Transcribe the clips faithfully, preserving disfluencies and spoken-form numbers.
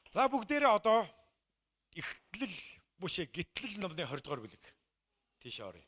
За бүгдээрээ одоо Эхлэл бүшээ Гитлэл номны двадцать дугаар бүлэг тийш оръё.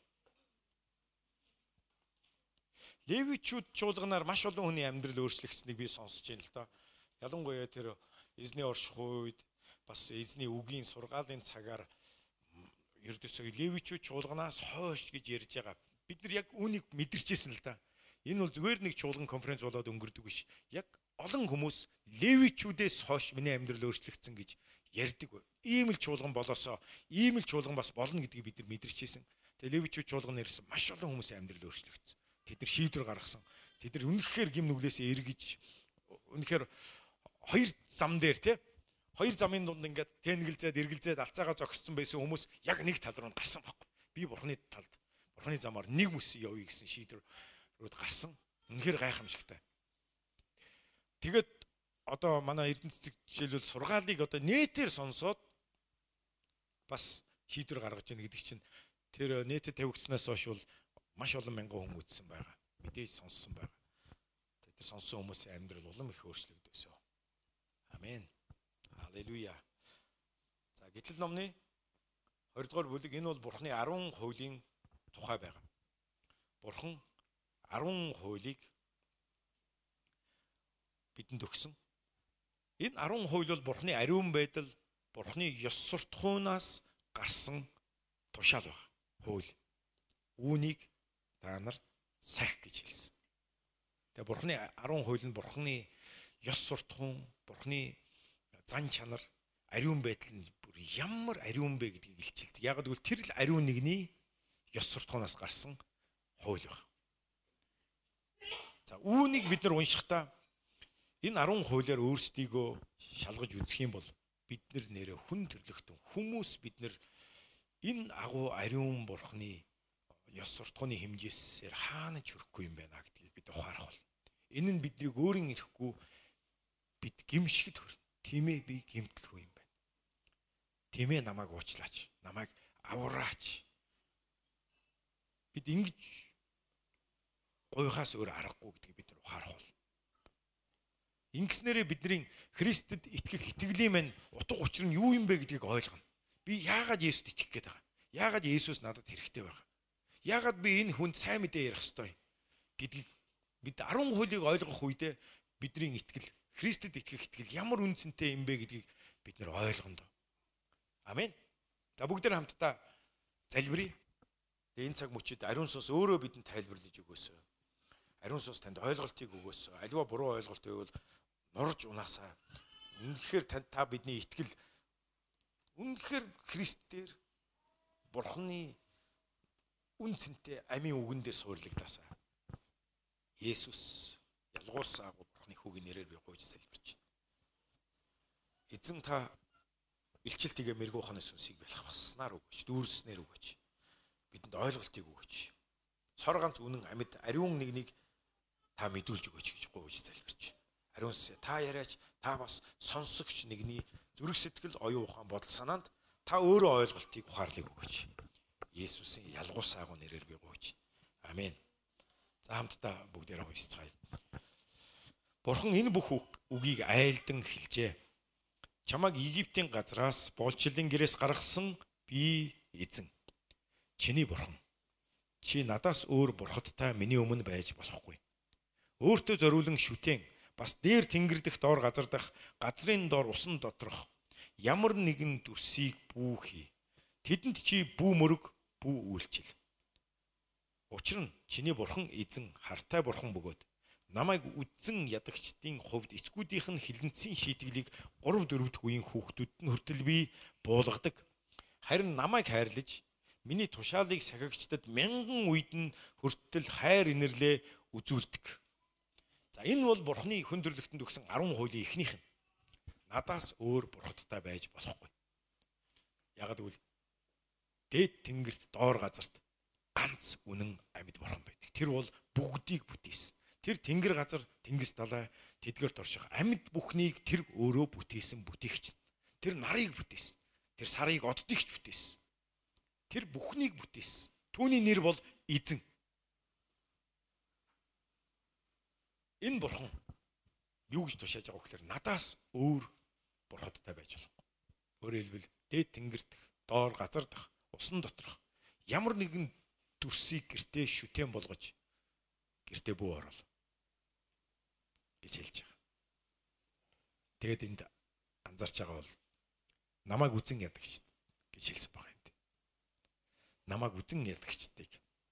Левичүүд чуулганаар маш олон хүний амьдрал өөрчлөгдсөнийг би сонсож байна л доо. Ялангуяа тэр эзний орших үед бас эзний үгийн сургаалын цагаар ердөөсөө левичүүд чуулганаас хойш гэж ярьж байгаа. Бид нар яг үүнийг мэдэрчээсэн л да. Энэ бол зүгээр нэг чуулган конференц болоод өнгөрдөг биш. Яг олон хүмүүс левичүүдээс хойш миний амьдрал өөрчлөгдсөн гэж ярьдаг. Ийм л чуулган болоосоо ийм л чуулган бас болно гэдгийг бид нар мэдэрчээсэн. Тэгээ левичүүд чуулган нэрсэн маш олон хүмүүсийн амьдрал өөрчлөгдсөн. Тэд нар шийдвэр гаргасан. Тэд нар үнэхээр гим нүглээс эргэж үнэхээр хоёр зам дээр тий хоёр замын дунд ингээд тэнэгэлзээд эргэлзээд алцаагаа зогссон байсан хүмүүс яг нэг тал руу гарсан байхгүй. Би бурхны талд бурхны замаар нэг мөс явъя гэсэн шийдвэрүүд гарсан. Үнэхээр гайхамшигтай. Тэгээд одоо манай Эрдэнэ цэцэг жишээлбэл сургаалыг одоо нэтээр сонсоод бас шийдвэр гаргаж яах гэдэг чинь тэр нээтэд тавигдсанаас хойш бол маш олон мянган хүн үзсэн байгаа. Мэдээж сонссон байгаа. Тэр сонссон хүмүүсийн амьдрал улам их өөрчлөгдөөсөө. Амен. Халелуя. За Гитлэл номны двадцать дугаар бүлэг энэ бол Бурхны арван хуулийн тухай байгаа. Бурхан арван хуулийг бидэнд өгсөн. Энэ арван хууль бол Бурхны ариун байдал, Бурхны ёс суртахуунаас гарсан тушаал баг. Хууль. Үүнийг та нар сахих гэж хэлсэн. Тэгээ Бурхны арван хууль нь Бурхны ёс суртахуун, Бурхны зан чанар, ариун байдал нь бүр ямар ариун бэ гэдгийг илчилдэг. Яг гэвэл тэр л ариун нэгний ёс суртахуунаас гарсан хууль баг. За үүнийг бид нар уншихдаа энэ арван хуулиар өөрсдийгөө шалгаж үзэх юм бол бид нар нэрэ хүн төрлөختөн хүмүүс бид нар энэ агуу ариун Бурхны ёс суртахууны хэмжээсээр хаана ч хүрэхгүй юм байна гэдгийг бид ухаарах бол. Энэ нь биднийг өөрийн ирэхгүй бид гимшгэд хүрнэ. Тийм ээ би гимтэлгүй юм байна. Тийм ээ намайг уучлаач. Намайг авраач. Бид ингэж гойхаас өөр аргагүй гэдгийг бид ухаарах бол. Ингэснээрээ бидний Христэд итгэх итгэлийн мань утга учир нь юу юм бэ гэдгийг ойлгоно. Би яагаад Есүст итгэх гээд байгаа? Яагаад Есүс надад хэрэгтэй байгаа? Яагаад би энэ хүнд сайн мэдээ ярих ёстой гэдгийг бид арван хуулийг ойлгох үедээ бидний итгэл, Христэд итгэх итгэл ямар үнцэнтэй юм бэ гэдгийг бид нэр ойлгоно. Амен. За бүгдээр хамтдаа залбирая. Энэ цаг мөчид ариун сүнс өөрөө бидэнд тайлбарлаж өгөөсөө. Ариун сүнс танд ойлголтыг өгөөсөө. Аливаа буруу ойлголт байвал нурж унаасаа. Үнэхээр танд та бидний итгэл үнэхээр Христ дээр Бурхны үнцэнтэй амийн үгэн дээр суурилагдаасаа. Есүс ялгуусаа Бурхны хүүгийн нэрээр би гуйж залбирч байна. Эзэн та илчилтийгэ мэрэгүү ухааны сүнсийг бэлхваснаар өгөөч, дүүрснээр өгөөч. Бидэнд ойлголтыг өгөөч. Цор ганц үнэн амьд ариун нэгнийг та мэдүүлж өгөөч гэж гуйж залбирч байна. Ариун сүнс та яриач, та бас сонсогч нэгний зүрх сэтгэл, оюун ухаан, бодол санаанд та өөрөө ойлголтыг ухаарлыг өгөөч. Есүсийн ялгуусаа агуу нэрээр би гуйж. Амен. За хамтдаа бүгдээрээ хуйсцгаая. Бурхан энэ бүх үгийг айлдан хэлжээ. Чамайг Египтийн газраас болчлын гэрээс гаргасан би эзэн. Чиний бурхан. Чи надаас өөр бурхадтай миний өмнө байж болохгүй. Өөртөө зориулан шүтэн бас дээр тэнгэр дэх доор газар дах газрын доор усан доторх ямар нэгэн дүрсийг бүү хий. Тэдэнд чи бүү мөрөг, бүү үйлчил. Учир нь чиний бурхан эзэн хартай бурхан бөгөөд намайг үдсэн ядагчдын хувьд эцгүүдийнх нь хилэнцсэн шийтгэлийг гурав дөрөв дэх үеийн хүүхдүүд нь хүртэл би буулгадаг. Харин намайг хайрлаж миний тушаалыг сахигчдад мянган үед нь хүртэл хайр инэрлээ үзүүлдэг. За энэ бол Бурхны хүн төрлөختөнд өгсөн арван хуулийн эхнийх нь. Надаас өөр бурхадтай байж болохгүй. Ягд үл дээд тэнгэрт доор газарт ганц үнэн амьд бурхан байдаг. Тэр бол бүгдийг бүтээсэн. Тэр тэнгэр газар, тэнгис далай, тэдгэрт орших амьд бүхнийг тэр өөрөө бүтээсэн бүтээгч. Тэр нарыг бүтээсэн. Тэр сарыг оддогч бүтээсэн. Тэр бүхнийг бүтээсэн. Түүний нэр бол эзэн. Энэ бурхан юу гэж тушааж байгаа вэ гэхээр надаас өөр бурхадтай байж болохгүй. Өөрөөр хэлбэл дээд тэнгэрт, доор газар дах, усан доторх ямар нэгэн дүрсийг гэртээ шүтэн болгож гэртээ бүү орол гэж хэлж байгаа. Тэгэд энд анзаарч байгаа бол намайг үзэн ядагч гэж хэлсэн байгаа юм. Намайг үзэн ядагчдыг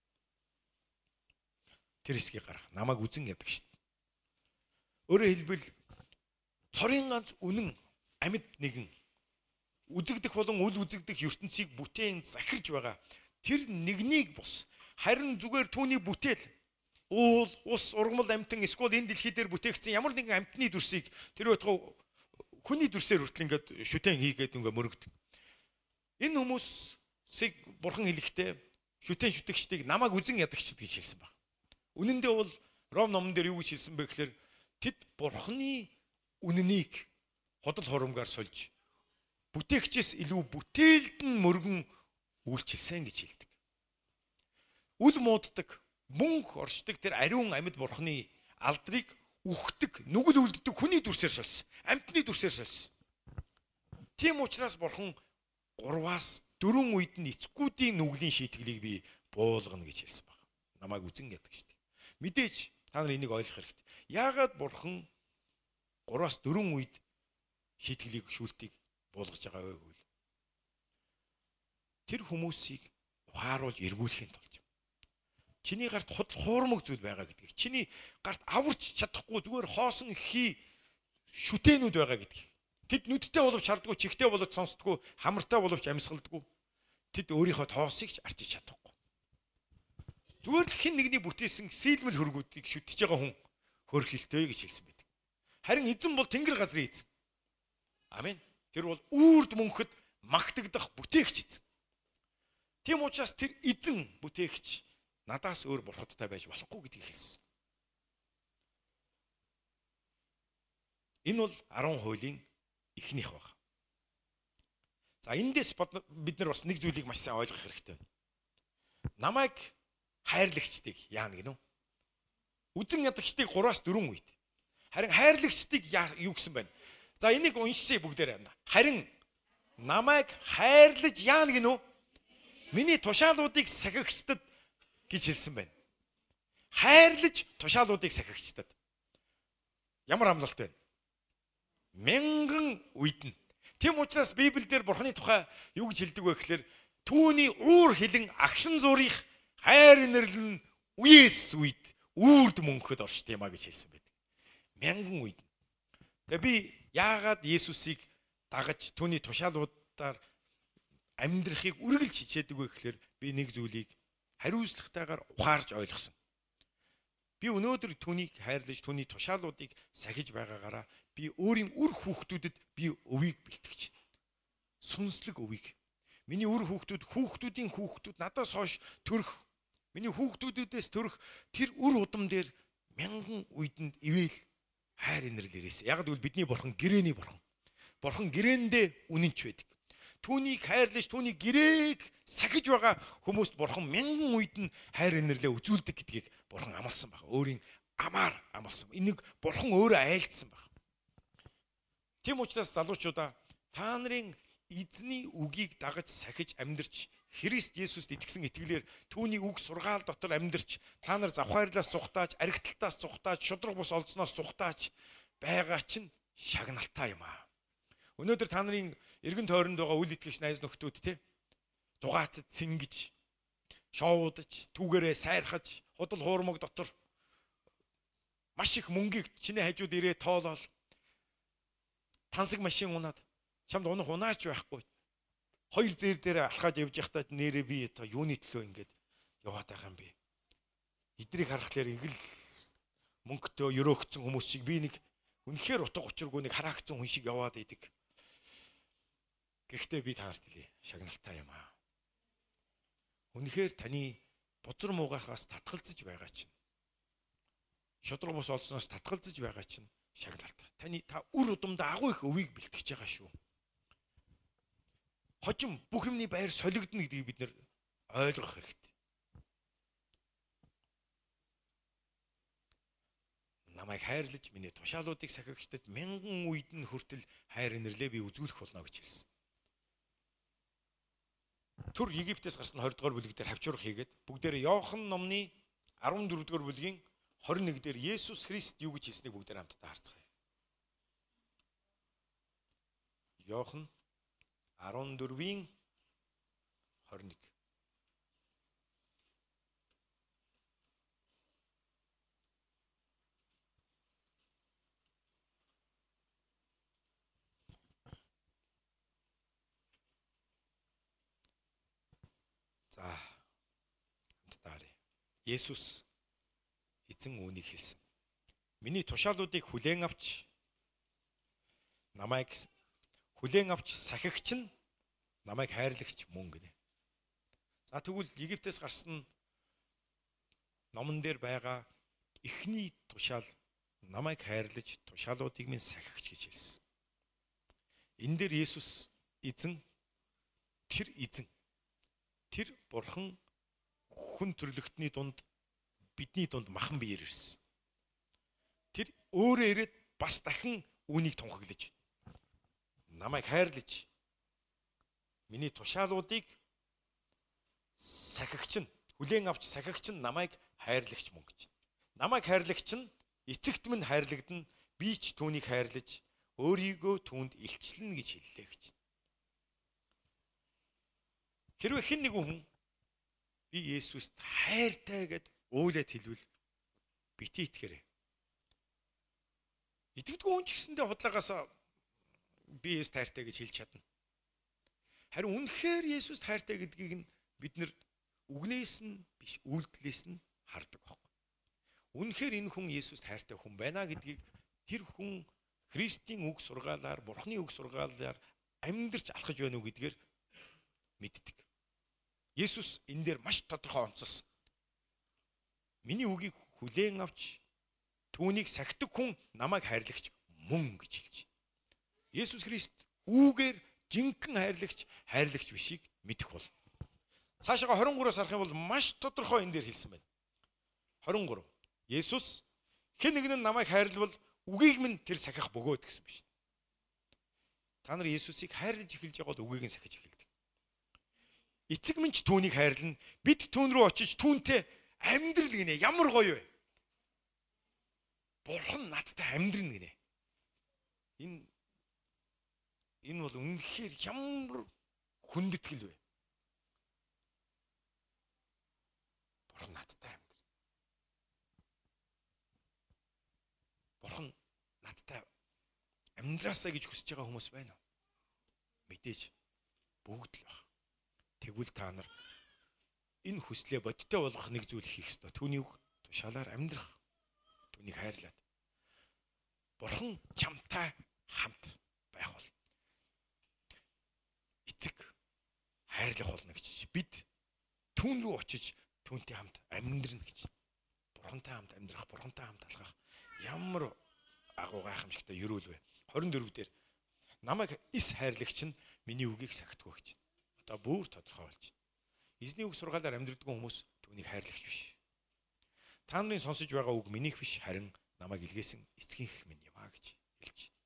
тэр хэсгийг гарах. Намайг үзэн ядагч. Өөрөөр хэлбэл цорын ганц үнэн амьд нэгэн үзэгдэх болон үл үзэгдэх ертөнцийг бүтээн захирж байгаа тэр нэгнийг бус харин зүгээр түүний бүтээл уул, ус, ургамал амьтан эсвэл энэ дэлхий дээр бүтээгдсэн ямар нэгэн амьтны дүрсийг тэр байтугай хүний дүрсээр хүртэл ингээд шүтэн хийгээд ингээ мөрөгдөг. Энэ хүмүүсийг бурхан хэлэхдээ шүтэн шүтэгчдийг намайг үзэн ядагчд гэж хэлсэн баг. Үнэн дээр бол Ром номон дээр юу гэж хэлсэн бэ гэхээр тэд бурханы үнэнийг ходол хурамгаар сольж бүтээгчээс илүү бүтээлд нь мөргөн үйлчилсэн гэж хэлдэг. Үл мууддаг, мөнх оршдог тэр ариун амьд бурханы алдрыг үхдэг, нүгэл үлддэг хүний дүрсээр сольсон. Амьтны дүрсээр сольсон. Тийм учраас бурхан гурваас дөрвөн үед нь эцгүүдийн нүглийн шийтгэлийг би буулгана гэж хэлсэн баг. Намайг үзэн яддаг шүү дээ. Мэдээж та нар энийг ойлгох хэрэгтэй. Яагаад бурхан гурваас дөрвөн үед шийтгэлийг шүүлтийг буулгаж байгаа вэ гэвэл тэр хүмүүсийг ухааруулж эргүүлэхийн тулд чиний гарт худал хуурмаг зүйл байгаа гэдгийг, чиний гарт аварч чадахгүй зүгээр хоосон хий шүтэнүүд байгаа гэдгийг. Тэд нүдтэй боловч хардггүй, чихтэй боловч сонсдгүй, хамартай боловч амьсгалдаггүй. Тэд өөрийнхөө тоосыг ч арчиж чадахгүй. Зүгээр л хэн нэгний бүтээсэн сэлмэл хөргүүдийг шүтэж байгаа хүн хөрхилтэй гэж хэлсэн байдаг. Харин эзэн бол тэнгэр газрын эзэн. Амен. Тэр бол үрд мөнхөд магтагдах бүтээгч эзэн. Тийм учраас тэр эзэн бүтээгч надаас өөр бурхадтай байж болохгүй гэдгийг хэлсэн. Энэ бол арван хуулийн эхнийх баг. За эндээс бид нар бас нэг зүйлийг маш сайн ойлгох хэрэгтэй. Намайг хайрлагчдыг яана гинөө. Үзэн ядагчдыг гураас дөрвөн үед. Харин хайрлагчдыг юу гэсэн байна? За энийг уншчихъя бүгдээрээ. Харин намайг хайрлаж яана гинөө. Миний тушаалуудыг сахигчдад гэж хэлсэн байна. Хайрлаж тушаалуудыг сахигчдад. Ямар амлалт вэ? Мянган үйдэн. Тийм учраас Библиэлд Бурханы тухай юу гэж хэлдэг вэ гэхээр түүний уур хилэн агшин зурих хайр инэрлэн үеэс үед үрд мөнхөд оршд юмаа гэж хэлсэн байдаг. Мянган үйдэн. Тэгээ би яагаад Есүсийг дагаж түүний тушаалуудаар амьдрахыг үргэлж хичээдэг вэ гэхээр би нэг зүйлийг хариуцлагатайгаар ухаарж ойлгосон. Би өнөөдөр түүнийг хайрлаж түүний тушаалуудыг сахиж байгаагаараа би өөрийн үр хүүхдүүдэд би өвийг бэлтгэж байна. Сүнслэг өвийг. Миний үр хүүхдүүд, хүүхдүүдийн хүүхдүүд надаас хойш төрөх, миний хүүхдүүдээс төрөх тэр үр удам дээр мянган үйдэнд ивэл хайр инэрл ирээсэ. Яг гэвэл бидний бурхан гэрээний бурхан. Бурхан гэрээндээ үнэнч байдаг. Түүнийг хайрлаж, түүний гэрээг сахиж байгаа хүмүүст бурхан мянган үед нь хайр инэрлээ үзүүлдэг гэдгийг бурхан амласан баг. Өөрийн амаар амласан. Энийг бурхан өөрөө айлдсан баг. Тийм учраас залуучуудаа та нарын эзний үгийг дагаж сахиж амьдрч Христ Есүст итгэсэн итгэлээр түүний үг сургаал дотор амьдрч та нар завхаарлаас цухтааж, аригталтаас цухтааж, шудраг бус олдсноос цухтааж байгаа чинь шагналтай юм аа. Өнөөдөр та нарын эргэн тойронд байгаа үл итгэгч найз нөхдүүд те зугаацад сингэж, шоудаж, түүгээрээ сайрхаж, худал хуурмаг дотор маш их мөнгийг чиний хажууд ирээ тоолол тансаг машин унаад чамд унах унаач байхгүй. Хоёр зэр дээр алхаж явж байхдаа нэрээ би та юуны төлөө ингэж яваад байгаа юм бэ? Эдрийг харахаар игэл мөнгөтэй өрөөгцсөн хүмүүс шиг би нэг үнэхээр утга учиргүй нэг хараагдсан хүн шиг яваад идэг. Гэхдээ би таарт хэлье. Шагналтай юм аа. Үнэхээр таны бузар муугахаас татгалзаж байгаа чинь. Шудраг бус олсноос татгалзаж байгаа чинь шагналтай. Таны та үр удамда агуу их өвийг бэлтгэж байгаа шүү. Хожим бүх юмны байр солигдно гэдгийг бид нэр ойлгох хэрэгтэй. намайг хайрлаж миний тушаалуудыг сахигчдад мянган үед нь хүртэл хайр инэрлээ би үзүүлэх болно гэж хэлсэн. Түр Египтээс гарсан хоёр дугаар бүлэг дээр хавчурах хийгээд бүгдээр Иохан номны арван дөрөв дугаар бүлгийн хорин нэг дээр Есүс Христ юу гэж хэлснийг бүгдээр хамтдаа харцгаая. Иохан арван дөрвийн хорин нэг. За хамтдаа харъя. Есүс эзэн үүнийг хэлсэн. Миний тушаалуудыг хүлээн авч намайг хүлээн авч сахигч нь намайг хайрлагч мөн гинэ. За тэгвэл Египтээс гарсан номон дээр байгаа эхний тушаал намайг хайрлаж тушаалуудыг минь сахигч гэж хэлсэн. Энэ дээр Есүс эзэн, тэр эзэн, тэр бурхан хүн төрлөختний дунд бидний дунд махан биеэр ирсэн. Тэр өөрөө ирээд бас дахин үүнийг тунхаглаж намайг хайрлаж миний тушаалуудыг сахигч нь хүлээн авч сахигч нь намайг хайрлагч мөн гэж. Намайг хайрлагч нь эцэгт минь хайрлагдана, би ч түүнийг хайрлаж өөрийгөө түүнд илчлэнэ гэж хэллээ гэж. Хэрвээ хэн нэгэн хүн би Есүст хайртай гэд уйлаад хэлвэл бити итгэрэй. Итгэдэггүй хүн ч гэсэндээ худлагаас би Есүст хайртай гэж хэлж чадна. Харин үнэхээр Есүст хайртай гэдгийг нь бид нэр үгнээс нь биш үйлдэлээс нь хардаг байхгүй. Үнэхээр энэ хүн Есүст хайртай хүн байна гэдгийг тэр хүн Христийн үг сургаалаар, Бурхны үг сургаалаар амьдрч алхаж байна уу гэдгээр мэддэг. Есүс энэ дээр маш тодорхой онцолсон. Миний үгийг хүлээн авч түүнийг сахидаг хүн намайг хайрлагч мөн гэж хэлж байна. Есүс Христ үүгээр жинхэнэ хайрлагч, хайрлагч бишийг мэдэх болно. Цаашаа хорин гураас харах юм бол маш тодорхой энэ дээр хэлсэн байна. хорин гурав. Есүс хэн нэгэн намайг хайрлавал үгийг минь тэр сахих бөгөөд гэсэн биш. Та нар Есүсийг хайрлаж эхэлж байгаа бол үгийг нь сахиж эхэлдэг. Эцэг минь ч түүнийг хайрлана. Бид түүн рүү очиж түүнтэй амьдрал гинэ. Ямар гоё вэ? Бурхан надтай амьдрна гинэ. Энэ энэ бол үнэхээр ямар хүндэтгэл вэ? Бурхан надтай амьдрна. Бурхан надтай амьдраасаа гэж хүсэж байгаа хүмүүс байна уу? Мэдээж бүгд л байна. Тэгвэл та нар энэ хүслээ бодиттой болгох нэг зүйл хийх ёстой. Түүний үг тушаалаар амьдрах. Түүнийг хайрлаад. Бурхан чамтай хамт байх бол. Эцэг хайрлах болно гэж. Бид түүн рүү очиж түүнтэй хамт амьдрна гэж. Бурхантай хамт амьдрах, Бурхантай хамт алхах ямар агуу гайхамшигтай ерөөл вэ? хорин дөрөв дээр намайг эс хайрлагч нь миний үгийг сахидгүй гэж. Одоо бүр тодорхой болж байна. Эзний үг сургаалаар амьдрдаг хүмүүс түүнийг хайрлагч биш. Та нарын сонсож байгаа үг минийх биш, харин намайг илгээсэн эцгийнх минь юм а гэж хэлж байна.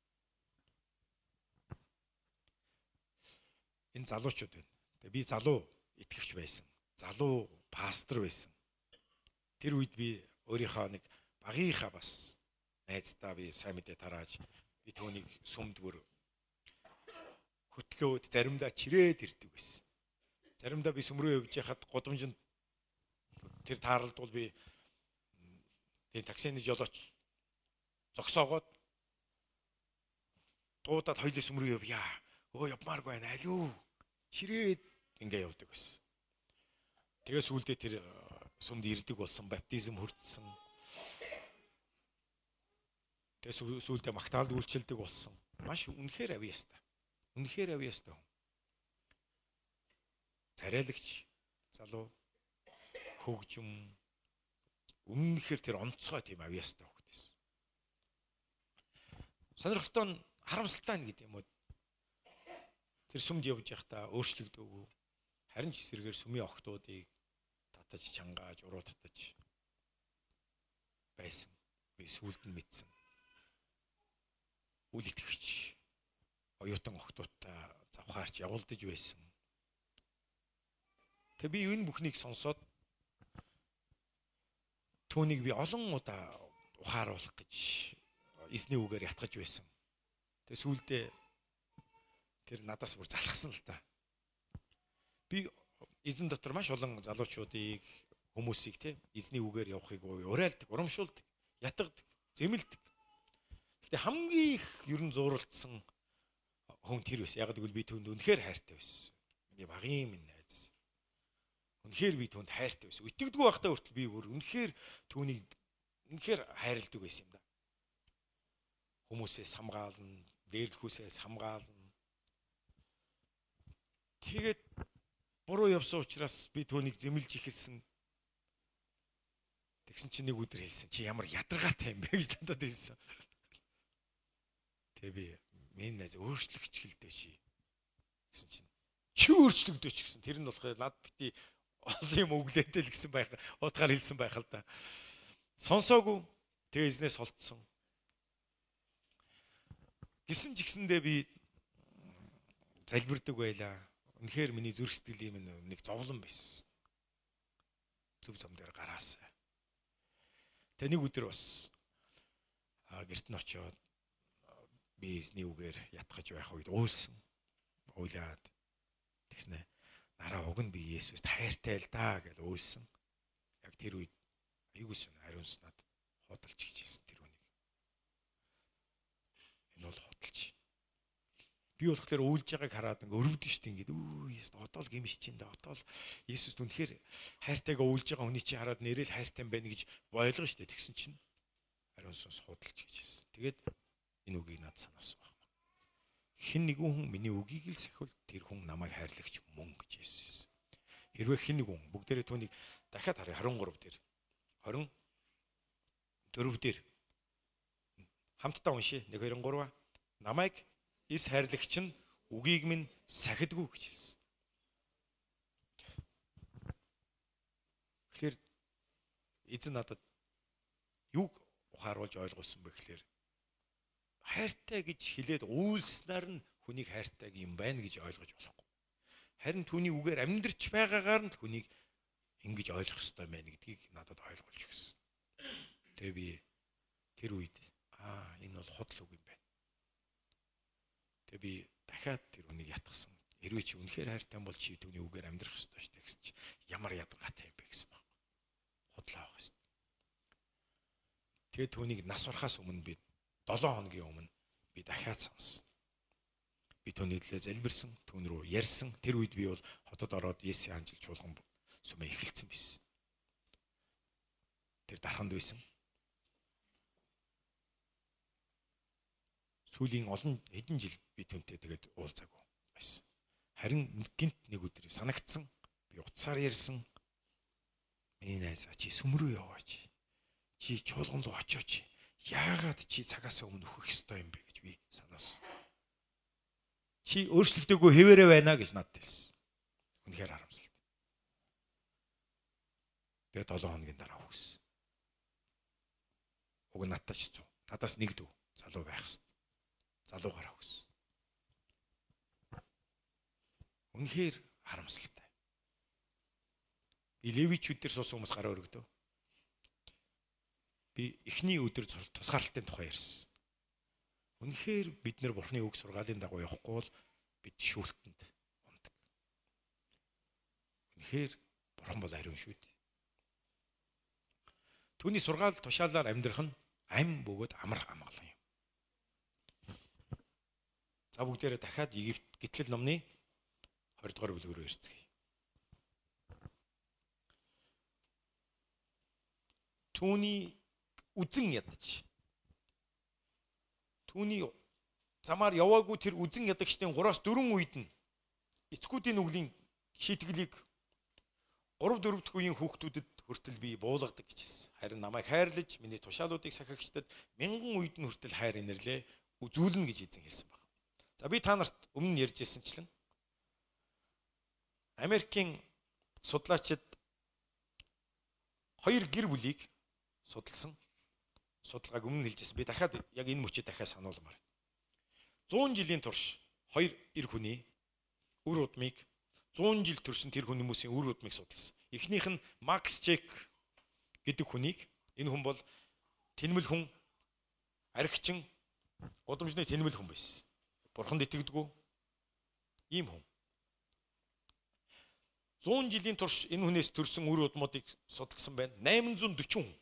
Энэ залуучууд байна. Тэгээ би залуу итгэвч байсан. Залуу пастор байсан. Тэр үед би өөрийнхөө нэг багийнхаа бас найздаа би сайн мэдээ тарааж би түүнийг сүмд бүр хөтлөөд заримдаа чирээд ирдэг байсан. Заримдаа би сүм рүү явж яхад гудамжинд тэр таарлдвал би тэр таксины жолооч зогсоогоод дуудаад хоёлоо сүм рүү явъя. Өө явмааргүй байна. Алуу чирээд ингээ явдаг байсан. Тэгээ сүүлдээ тэр сүмд ирдэг болсон, баптизм хүртсэн. Тэгээ сүүлдээ магтаалд үйлчилдэг болсон. Маш үнэхээр авьяастай. Үнэхээр авьяастай. Царайлагч залуу хөгжим үнэхээр тэр онцгой тийм авьяастай хөгд байсан. Сонирхолтой нь харамсалтай нь гэдэг юм уу? Тэр сүмд явж явахдаа өөрчлөгдөөгүй. Харин ч эсрэгээр сүмийн охтуудыг татаж чангааж, уруу татаж байсан. би сүулт нь мэдсэн. Үл итгэгч оюутан охтуудтай завхаарч явуулдаж байсан. Тэгээ би энэ бүхнийг сонсоод түүнийг би олон удаа ухааруулах гэж эзний үгээр ятгаж байсан. Тэгээ сүүлдээ тэр надаас бүр залхсан л та. Би эзэн дотор маш олон залуучуудыг, хүмүүсийг те эзний үгээр явахыг уриалдаг, урамшуулдаг, ятгадаг, зэмэлдэг. Гэхдээ хамгийн их ерөн зууралдсан хүн тэр байсан. Яг гэвэл би түүнд үнэхээр хайртай байсан. Миний багын минь найз. Үнэхээр би түүнд хайртай байсан. Итгэдэггүй байхдаа хүртэл би бүр үнэхээр түүнийг үнэхээр хайрладаг байсан юм да. Хүмүүсээс хамгаална, дээрлэхүүсээс хамгаална. Тэгээд буруу явсан учраас би түүнийг зэмлэж ихэлсэн. Тэгсэн чинь нэг өдөр хэлсэн. Чи ямар ядаргаатай юм бэ гэж надад хэлсэн. Тэгээ би минь найз өөрчлөгч хэлдэ чи. Гэсэн чинь чи өөрчлөгдөөч гэсэн. Тэр нь болохоор над бити олон юм өглөөдэй л гэсэн байх. Утгаар хэлсэн байх л да. Сонсоогүй. Тэгээ эзнээс холдсон. Гисэн ч гэсэндээ би залбирдаг байлаа. Үнэхээр миний зүрх сэтгэлийн минь нэг зовлон байсан. Зүв зам дээр гараасаа. Тэгээ нэг өдөр бас гэрт нь очиод би эзний үгээр ятгах байх үед уйлсан. Уйлаад тэгснэ. Нараа уг нь би Есүст хайртай л даа гэж уйлсан. Яг тэр үед айгуу шин ариунс над худалч гэж хэлсэн тэр үнийг. Энэ бол худалч. Би болохоор уйлж байгааг хараад ингээ өрөвдөж штэ ингээд өө Есүс одоо л гимш чинь да одоо л Есүс үнэхээр хайртайгаа уйлж байгаа хүний чинь хараад нэрэл хайртай юм байна гэж ойлгоо штэ тэгсэн чинь ариун сүнс худалч гэж хэлсэн. Тэгээд энэ үгийг над санаасан байна. Хэн нэгэн хүн миний үгийг л сахивал тэр хүн намайг хайрлагч мөн гэж Есүс. Хэрвээ хэн нэгэн бүгдээрээ түүнийг дахиад харъя двадцать три дээр двадцать дөрөв дээр хамтдаа уншия нэг двадцать три намайг эс хайрлагч нь үгийг минь сахидгүй гэж хэлсэн. Тэгэхээр эзэн надад юг ухааруулж ойлгуулсан бэ гэхээр хайртай гэж хэлээд үйлснээр нь хүнийг хайртай юм байна гэж ойлгож болохгүй. Харин түүний үгээр амьдрч байгаагаар нь хүнийг ингэж ойлгох ёстой байна гэдгийг надад ойлгуулж өгсөн. Тэгээ би тэр үед аа энэ бол худал үг юм байна. Тэгээ би дахиад тэр үнийг ятгсан. Хэрвээ чи үнэхээр хайртай бол чи түүний үгээр амьдрах ёстой шүү дээ гэсэн чи ямар ядаргаатай юм бэ гэсэн баг. Худлаа авах ёстой. Тэгээ түүнийг нас барахаас өмнө би долоо хоногийн өмнө би дахиад сансан. Би түүний төлөө залбирсан, түүн рүү ярьсан. Тэр үед би бол хотод ороод Есүсийн анжил чуулган сүмээ эхэлсэн байсан. Тэр дарханд байсан. Сүүлийн олон хэдэн жил би түүнтэй тэгээд уулзаагүй байсан. Харин гинт нэг өдөр санагдсан. Би утсаар ярьсан. Миний найз чи сүм рүү яваач. Чи чуулган руу очооч. Яагаад чи цагаас өмнө өөхөх ёстой юм бэ гэж би санаасан. Чи өөрчлөгдөөгүй хэвээрээ байна гэж надад хэлсэн. Үнэхээр харамсалтай. Тэгээд долоо хоногийн дараа өгсөн. Уг нь надтай ч зүү. Надаас нэг дүү залуу байх хэвээр. Залуугаараа өгсөн. Үнэхээр харамсалтай. Би левичүүд дээр суусан хүмүүс гараа өргөдөө. Би эхний өдөр тусгаарлалтын тухай ярьсан. Үнэхээр бид нэр Бурхны үг сургаалын дагуу явахгүй бол бид шүүлтэнд ундаг. Үнэхээр Бурхан бол ариун шүү дээ. Түүний сургаал тушаалаар амьдрах нь ам бөгөөд амар амгалан юм. За бүгдээрээ дахиад Египт гитлэл номны двадцать дугаар бүлгөрөөр ирцгээе. Түүний үзэн ядаж. Түүний замаар яваагүй тэр үзэн ядагчдын гураас дөрвөн үед нь эцгүүдийн нүглийн шийтгэлийг гурав дөрөв дэх үеийн хүүхдүүдэд хүртэл би буулгадаг гэж хэлсэн. Харин намайг хайрлаж миний тушаалуудыг сахигчдад мянган үед нь хүртэл хайр инэрлээ үзүүлнэ гэж эзэн хэлсэн баг. За би та нарт өмнө нь ярьж ирсэнчлэн Америкийн судлаачид хоёр гэр бүлийг судалсан. судалгааг өмнө хэлжсэн. Би дахиад яг энэ мөчөд дахиад сануулмаар. зуун жилийн турш хоёр эр хүний үр удмыг зуун жил төрсөн тэр хүмүүсийн үр удмыг судалсан. Эхнийх нь Макс Чек гэдэг хүнийг, энэ хүн бол тэнмэл хүн, архичин, гудамжны тэнмэл хүн байсан. Бурханд итгэдэггүй ийм хүн. зуун жилийн турш энэ хүнээс төрсэн үр удмуудыг судалсан байна. найман зуун дөрвөн хүн.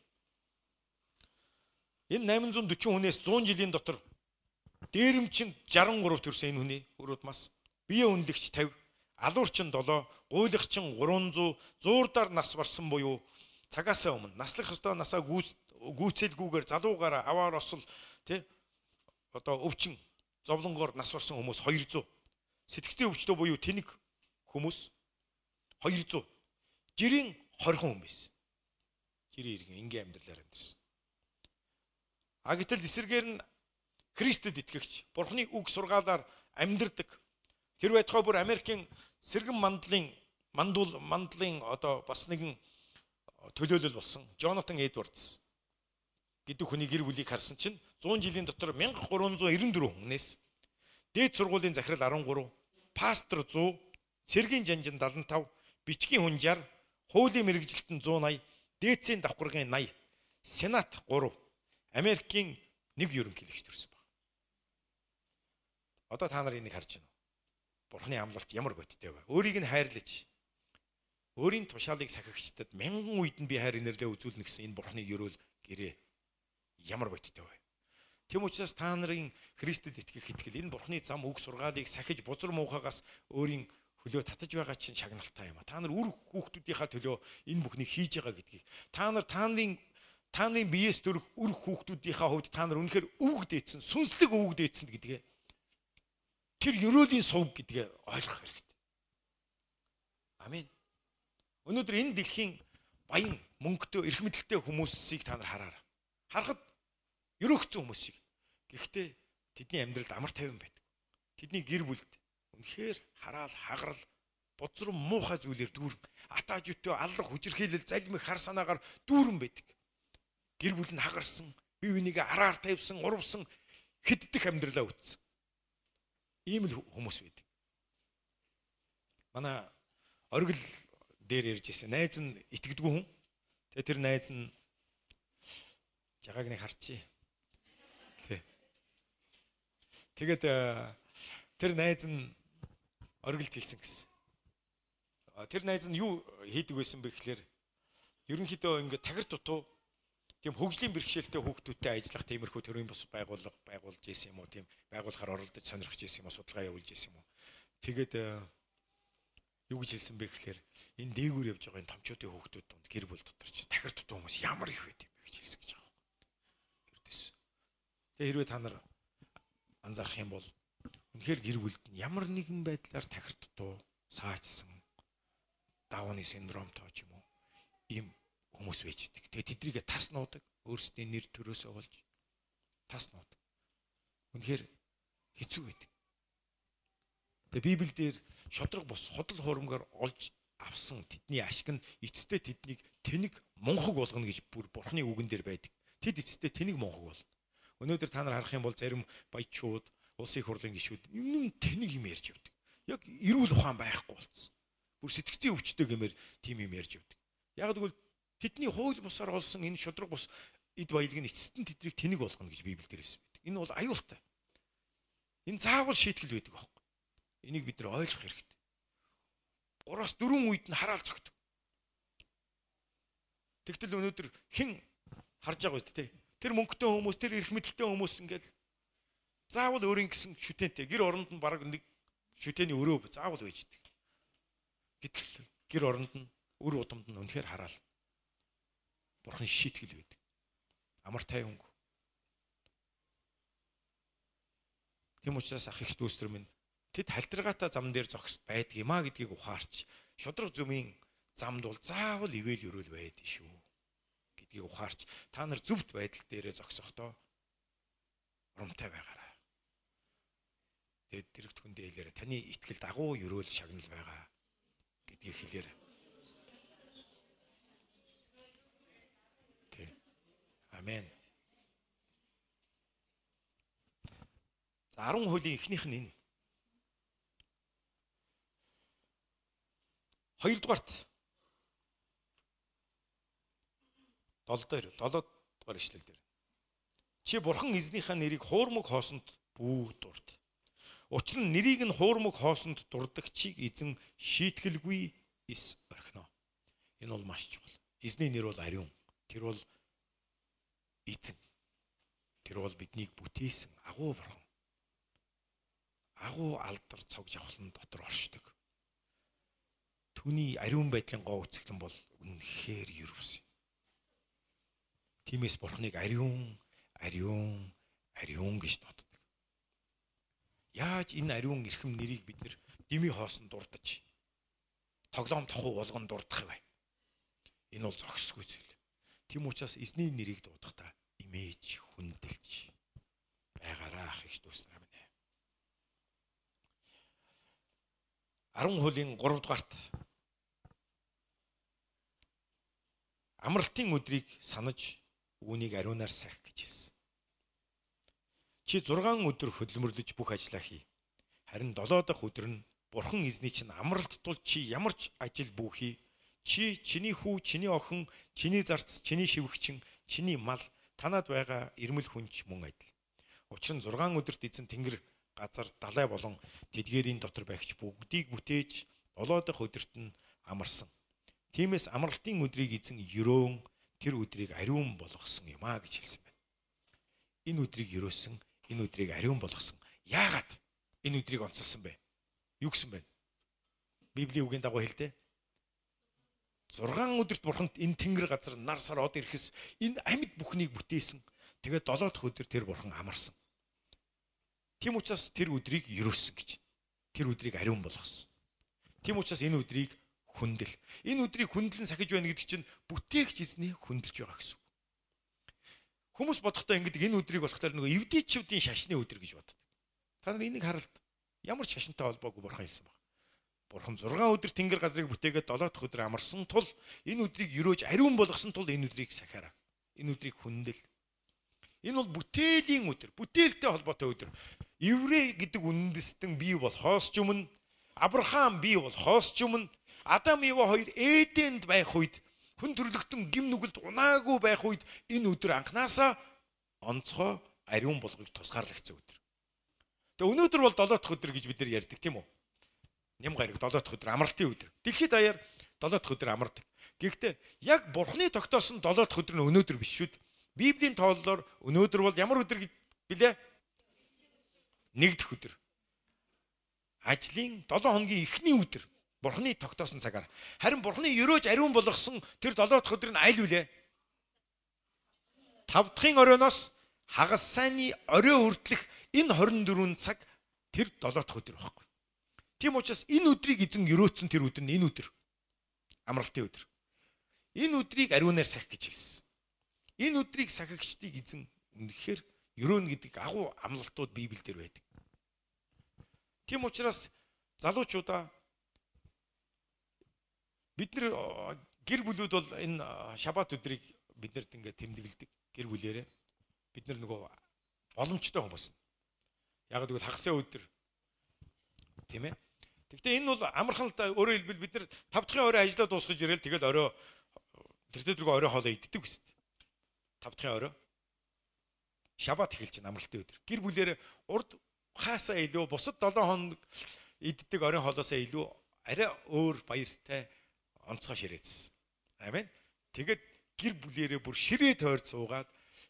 Энэ найман зуун дөрвөн хүнээс зуун жилийн дотор дээрэмчин шестдесет и три төрсэн энэ хүний үр удмаас бие үнэлэгч петр, алуурчин семь, гуйлахчин trois hundred, зуурдаар нас барсан буюу цагаасаа өмнө наслах ёстой насаа гүйцэлгүйгээр залуугаараа аваар осол тий одоо өвчин зовлонгоор нас барсан хүмүүс two hundred, сэтгцийн өвчтөө буюу тэнэг хүмүүс two hundred, жирийн twenty хүн байсан. Жирийн иргэн ингийн амьдралаар амьдэрсэн. А гэтэл эсэргээр нь Христэд итгэгч, Бурхны үг сургаалаар амьдардаг. Тэр байтугай бүр Америкийн сэргэн мандлын мандуул мандлын одоо бас нэгэн төлөөлөл болсон Джонатан Эдвардс гэдэг хүний гэр бүлийг харсан чинь зуун жилийн дотор one thousand three hundred ninety-four хүнээс дээд сургуулийн захирал thirteen, пастор one hundred, цэргийн жанжин seventy-five, бичгийн хүн sixty, хуулийн мэрэгжилтэн one eighty, дээдсийн давхаргын eighty, сенат three, Америкийн нэг ерөнхийлөгч төрсөн баг. Одоо та нар энийг харж байна уу? Бурхны амлалт ямар бодиттой вэ? Өөрийг нь хайрлаж, өөрийн тушаалыг сахигчдад мянган үед нь би хайр инэрлээ үзүүлнэ гэсэн энэ Бурхны ерөөл гэрээ ямар бодиттой вэ? Тэм учраас та нарын Христэд итгэх итгэл энэ Бурхны зам үг сургаалыг сахиж бузар муухагаас өөрийн хөлөө татаж байгаа чинь шагналтай юм а. Та нар үр хүүхдүүдийнхаа төлөө энэ бүхнийг хийж байгаа гэдгийг та нар та нарын та нарын биеэс төрөх үр хүүхдүүдийнхаа хувьд та нар үнэхээр өвөг дээдсэн, сүнслэг өвөг дээдсэн гэдгээ тэр ерөөлийн сувг гэдгээ ойлгох хэрэгтэй. Амен. Өнөөдөр энэ дэлхийн баян, мөнгөтэй, эрх мэдэлтэй хүмүүсийг та нар хараарай. Харахад ерөөгцөн хүмүүс шиг. Гэхдээ тэдний амьдралд амар тайван байдаг. Тэдний гэр бүлд үнэхээр хараал, хагарал, бузрам муухай зүйлээр дүүрэн, атааж өтөө аллах хүчирхийлэл, залмих хар санаагаар дүүрэн байдаг. Гэр бүл нь хагарсан, бие биенийгээ араар тавьсан, урвсан, хэддэх амьдралаа үтсэн. Ийм л хүмүүс байдаг. Манай оргил дээр ярьж ирсэн найз нь итгэдэггүй хүн. Тэгээ тэр найз нь жагааг нэг харчи. Тэ. Тэгээд тэр найз нь оргилд хэлсэн гэсэн. Тэр найз нь юу хийдэг байсан бэ гэхээр ерөнхийдөө ингээд тагир дутуу тийм хөгжлийн бэрхшээлтэй хүүхдүүдтэй ажиллах тиймэрхүү төрлийн бус байгууллага байгуулж ирсэн юм уу, тийм байгуулахаар оролдож сонирхож ирсэн юм уу, судалгаа явуулж ирсэн юм уу. Тэгээд юу гэж хэлсэн бэ гэхээр энэ дээгүүр явж байгаа энэ томчуудын хүүхдүүд донд гэр бүл дотор ч тахир дутуу хүмүүс ямар их байд юм бэ гэж хэлсэн гэж байгаа юм. Эрдэс. Тэгээ хэрвээ та нар анзаарах юм бол үнэхээр гэр бүлд нь ямар нэгэн байдлаар тахир дутуу, саачсан, давааны синдромтой ч юм уу ийм хүмүүс байж идэг. Тэгээ тэднийг тас нуудаг, өөрсдийн нэр төрөөсөө болж тас нуудаг. Үнэхээр хэцүү байдаг. Тэгээ Библиэлд шодрог бус ходол хурамгаар олж авсан тэдний ашиг нь эцэстээ тэднийг тэнэг мунхаг болгоно гэж бүр Бурхны үгэн дээр байдаг. Тэд эцэстээ тэнэг мунхаг болно. Өнөөдөр та нар харах юм бол зарим баячууд, улсын их хурлын гишүүд юм тэнэг юм ярьж явдаг. Яг эрүүл ухаан байхгүй болцсон. Бүр сэтгцийн өвчтөй гэмээр тийм юм ярьж явдаг. Яг тэгвэл тэдний хууль бусаар олсон энэ шудраг бус эд баялаг нь эцэст нь тэднийг тэнэг болгоно гэж Библиэлд хэлсэн байдаг. Энэ бол аюултай. Энэ заавал шийтгэл байдаг аахгүй. Энийг бид нар ойлгох хэрэгтэй. Гураас дөрвөн үед нь хараал цогтөг. Тэгтэл өнөөдөр хэн харж байгаа үст те. Тэр мөнгөтэй хүмүүс, тэр эрх мэдэлтэй хүмүүс ингээл заавал өөрийн гэсэн шүтэнтэй гэр оронд нь бараг нэг шүтэний өрөө заавал байж идэг. Гэтэл гэр оронд нь өр удамд нь үнэхээр хараал. Бурхны шийтгэл байдаг. Амар тайван. Тэм учраас ах их дүүсрэ минь тэд халтргаатай зам дээр зогс байдаг юм а гэдгийг ухаарч шудраг зүмийн замд бол заавал ивэл өрөөл байдаг шүү гэдгийг ухаарч та нар зөвхт байдал дээрээ зогсохдоо урамтай байгаарай. Тэгэд дэрэгдэхүн дээлээр таны итгэл дагуу өрөөл шагнал байгаа гэдгийг хэлээрэй. Тэ. Амен. За арван хуулийн эхнийх нь энэ. Хоёрдугаарт дол дээр долоод дугаар ишлэл дээр. Чи бурхан эзнийхээ нэрийг хуурмаг хоосонд бүү дурд. Учир нь нэрийг нь хуурмаг хоосонд дурдаг чиг эзэн шийтгэлгүй эс орхино. Энэ бол маш чухал. Эзний нэр бол ариун. Тэр бол эзэн. Тэр бол биднийг бүтээсэн агуу бурхан. Агуу алдар цог жавхлан дотор оршдог. Түүний ариун байдлын гоо үцгэлэн бол үнэхээр юрвс. Тиймээс бурхныг ариун, ариун, ариун гэж дууддаг. Яаж энэ ариун эрхэм нэрийг бид нэр дими хоосон дурдаж, тоглоом тохуу болгон дурдах вэ? Энэ бол зохисгүй зүйл. Тийм учраас эзний нэрийг дуудахдаа имэж, хүндэлж байгаараа ах их дүүснэр минь. арван хуулийн гурав дугаарт амралтын өдрийг санаж үүнийг ариунаар сахих гэж хэлсэн. Чи зургаан өдөр хөдөлмөрлөж бүх ажлаа хий. Харин долоо дахь өдөр нь бурхан эзний чинь амралт тул чи ямар ч ажил бүхий, чи, чиний хүү, чиний охин, чиний зарц, чиний шивгчин, чиний мал, танад байгаа ирмэл хүнч мөн адил. Учир нь зургаан өдөрт эзэн тэнгэр газар далай болон тэдгээрийн дотор байгч бүгдийг бүтээж долоо дахь өдөрт нь амарсан. Тиймээс амралтын өдрийг эзэн ерөөн тэр өдрийг ариун болгосон юм а гэж хэлсэн байна. Энэ өдрийг ерөөсөн, энэ өдрийг ариун болгосон. Яагаад энэ өдрийг онцолсон бэ? Юу гэсэн бэ? Библийн үгийн дагуу хэлдэг. зургаан өдөрт бурханд энэ тэнгэр газар нар сар од ирэхс энэ амьд бүхнийг бүтээсэн. Тэгээд долоо дахь өдөр тэр бурхан амарсан. Тийм учраас тэр өдрийг ерөөсөн гэж. Тэр өдрийг ариун болгосон. Тийм учраас энэ өдрийг хүндэл. Энэ өдрийг хүндлэн сахиж байна гэдэг чинь бүтээгч эзний хүндэлж байгаа гэсэн. Хүмүүс бодохдоо ингэдэг энэ өдрийг болохдоо нөгөө эвдээчүүдийн шашны өдөр гэж боддог. Та нар энийг харалт. Ямар ч шашинтай холбоогүй бурхан хэлсэн баг. Бурхан зургаан өдөр тэнгэр газрыг бүтээгээд долоо дахь өдөр амарсан тул энэ өдрийг ерөөж ариун болгосон тул энэ өдрийг сахиараа. Энэ өдрийг хүндэл. Энэ бол бүтээлийн өдөр. Бүтээлтэй холбоотой өдөр. Еврей гэдэг үндэстэн бий болохоос ч өмнө Авраам бий болохоос ч өмнө Адам Ева хоёр Эденд байх үед хүн төрлөختөн гим нүгэлд унаагүй байх үед энэ өдөр анханасаа онцгой ариун болгож тусгаарлагдсан өдөр. Тэгээ өнөөдөр бол долоо дахь өдөр гэж бид нар ярьдаг тийм үү? Ням гараг долоо дахь өдөр амралтын өдөр. Дэлхийд даяар долоо дахь өдөр амардаг. Гэхдээ яг бурхны тогтоосон долоо дахь өдөр нь өнөөдөр биш шүү дээ. Библийн тооллоор өнөөдөр бол ямар өдөр гэж билээ? Нэг дахь өдөр. Ажлын долоо хоногийн эхний өдөр. Бурхны тогтоосон цагаар. Харин бурхны ерөөж ариун болгосон тэр долоо дахь өдөр нь аль вүлээ? Тав дахын оройноос хагас сайнны орой хүртэлх энэ хорин дөрвөн цаг тэр долоо дахь өдөр байхгүй. Тийм учраас энэ өдрийг эзэн ерөөцсөн тэр өдөр нь энэ өдөр. Амралтын өдөр. Энэ өдрийг ариунаар сахих гэж хэлсэн. Энэ өдрийг сахигчдыг эзэн үнэхээр ерөөнө гэдэг агуу амлалтууд Библиэлд байдаг. Тийм учраас залуучуудаа бид нар гэр бүлүүд бол энэ шабат өдрийг биднэрт ингээд тэмдэглэдэг гэр бүлээрээ. Бид нар нөгөө боломжтой хүмүүс. Яг гэвэл хагасын өдөр тийм ээ. Гэхдээ энэ бол амархан л да өөрөөр хэлбэл бид нар тав дахын орой ажиллаа дуусгаж ирээл тэгэл орой тэр өдргөө орой хоолоо иддэг гэсэн. тав дахын орой шабат эхэлж байна амралтын өдөр. Гэр бүлээрээ урд хаасаа илүү бусад долоон хоног иддэг орой хоолоосоо илүү арай өөр баяртай онцгой ширээдсэн. Амен. Тэгэд гэр бүлээрээ бүр ширээ тойрч суугаад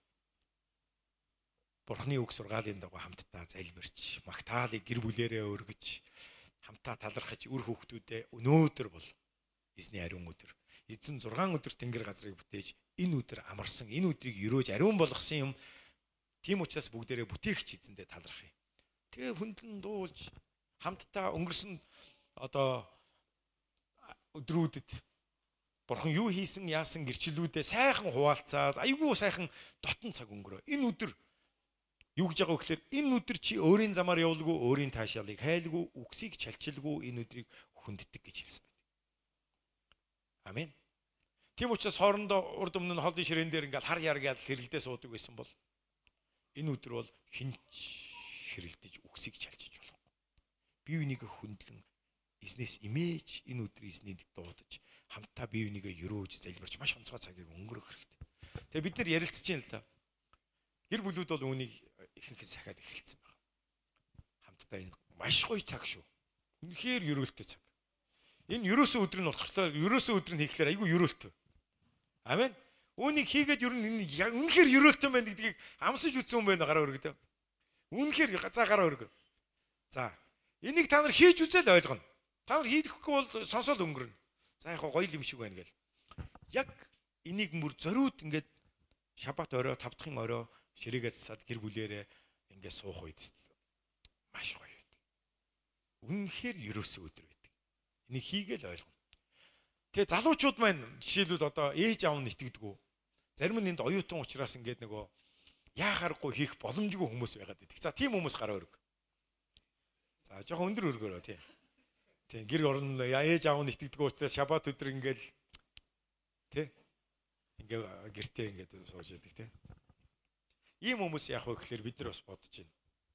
Бурхны үг сургаалын дагуу хамтдаа залбирч, магтаалыг гэр бүлээрээ өргөж, хамтаа талархаж үр хүүхдүүдээ өнөөдөр бол эзний ариун өдөр. Эзэн зургаан өдөр тэнгэр газрыг бүтээж энэ өдөр амарсан, энэ өдрийг ерөөж ариун болгосон юм. Тийм учраас бүгдээрээ бүтээгч эзэндээ талархъя. Тэгээ хөндлөн дуулж хамтдаа өнгөрсөн одоо өдрүүдэд Бурхан юу хийсэн, яасан гэрчлүүдээ сайхан хуваалцаад, айгүй сайхан дотн цаг өнгөрөө. Энэ өдөр юу гэж байгаа вэ гэхээр энэ өдөр чи өөрийн замаар явуулгүй, өөрийн таашаалыг хайлгүй, үгсийг чалчилгүй энэ өдрийг хүнддэг гэж хэлсэн байдаг. Амен. Тийм учраас хоорондоо урд өмнө нь холдын ширээн дээр ингээл хар яр гал хэрэглэдээ суудаг байсан бол энэ өдөр бол хинч хэрэлдэж үхсийг чалчиж болох. Бие бинийгээ хөндлөн эзнээс имэж энэ өдрийн эзнийг дуудаж хамтдаа бие бинийгээ өрөөж залбирч маш онцгой цагийг өнгөрөх хэрэгтэй. Тэгээ бид нар ярилцж юм л да. Гэр бүлүүд бол үүнийг ихэнх сахиад эхэлсэн байна. Хамтдаа энэ маш гоё цаг шүү. Үнэхээр өрөөлтэй цаг. Энэ ерөөсөө өдөр нь болохлоо ерөөсөө өдөр нь хийхлээр айгүй ерөөлтэй. Амен. Үүнийг хийгээд ер нь энэ яг үнэхээр ерөөлтэй байна гэдгийг амсаж үзсэн юм байна гараа өргөдөө. Үнэхээр за гараа өргөө. За энийг та нар хийж үзэл ойлгоно. Та нар хийхгүй бол сонсоод өнгөрнө. За яг гоё юм шиг байна гэл. Яг энийг мөр зориуд ингээд шабат орой тав дахын орой ширээгээ засаад гэр бүлээрээ ингээд суух үед маш гоё байдаг. Үнэхээр ерөөсөө өдөр байдаг. Энийг хийгээл ойлгоно. Тэгээ залуучууд маань жишээлбэл одоо ээж аав нь итгэдэггүй. Зарим нь энд оюутан учраас ингээд нөгөө яахааргүй хийх боломжгүй хүмүүс байгаад байдаг. За тийм хүмүүс гараа өрг. За жоохон өндөр өргөөрөө тий. Тий гэр орон ээж аав нь итгэдэггүй учраас шабат өдөр ингээд тий ингээ гэртээ ингээд сууж яадаг тий. Ийм хүмүүс яах вэ гэхээр бид нар бас бодож байна.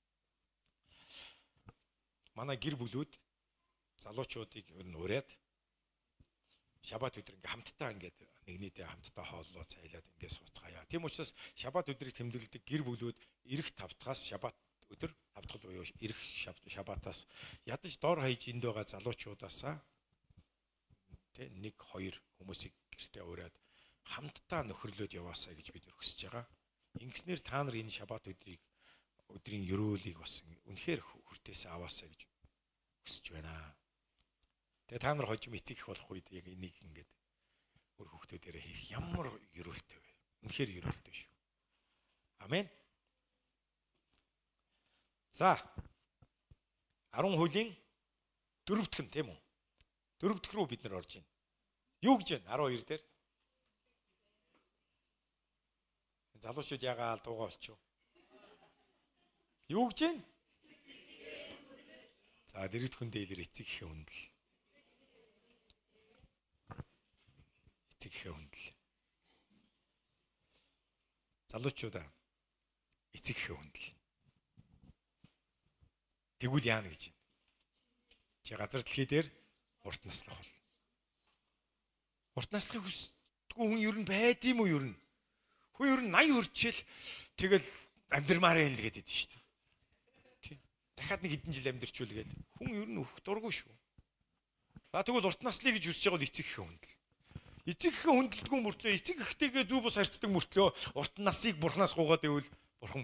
Манай гэр бүлүүд залуучуудыг ер нь ураад шабат өдөр ингээ хамтдаа ингээд нэгнийдээ хамтдаа хооллоо цайлаад ингээ сууцгаая. Тийм учраас шабат өдрийг тэмдэглэдэг гэр бүлүүд эрэх тавтахаас шабат өдөр тавтахад буюу эрэх шабатаас ядаж дор хаяж энд байгаа залуучуудаасаа тий нэг хоёр хүмүүсийг гэртээ ураад хамтдаа нөхөрлөөд яваасаа гэж бид хүсэж байгаа. Ингэснээр та нар энэ шабат өдрийг өдрийн ёроолыг бас үнэхээр хүртээсээ аваасаа гэж хүсэж байна. Тэгээ та нар хожим эцэг их болох үед яг энийг ингээд өөр хүүхдүүдээрээ хийх ямар ёроолтой вэ? Үнэхээр ёроолтой шүү. Амен. За арван хуулийн дөрөв дэх нь тийм үү? дөрөв дэх рүү бид нар орж байна. Юу гэж байна? арван хоёр дээр. Залуучууд ягаал дуугаа болчихоо. Юу гэж байна? За дэрэгд хүн дээлэр эцэг ихэ хүндэл. Эцэг ихэ хүндэл. Залуучуудаа эцэг ихэ хүндэл. Тэгвэл яана гэж байна. Чи газар дэлхий дээр урт наслах бол. Урт наслахыг хүсдэггүй хүн ер нь байд юм уу ер нь? Хүн ер нь наяа хүрчээл тэгэл амьдрмаар юм л гэдэг шүү дээ. Тийм. Дахиад нэг хэдэн жил амьдрчүүл гээл. Хүн ер нь өөх дургүй шүү. За тэгвэл урт наслыг гэж хүсэж байгаа бол эцэг ихэ хүндэл. Эцэг ихэ хүндэлдэггүй мөртлөө эцэг ихтэйгээ зүв бус харьцдаг мөртлөө урт насыг бурхнаас гуугаад ивэл бурхан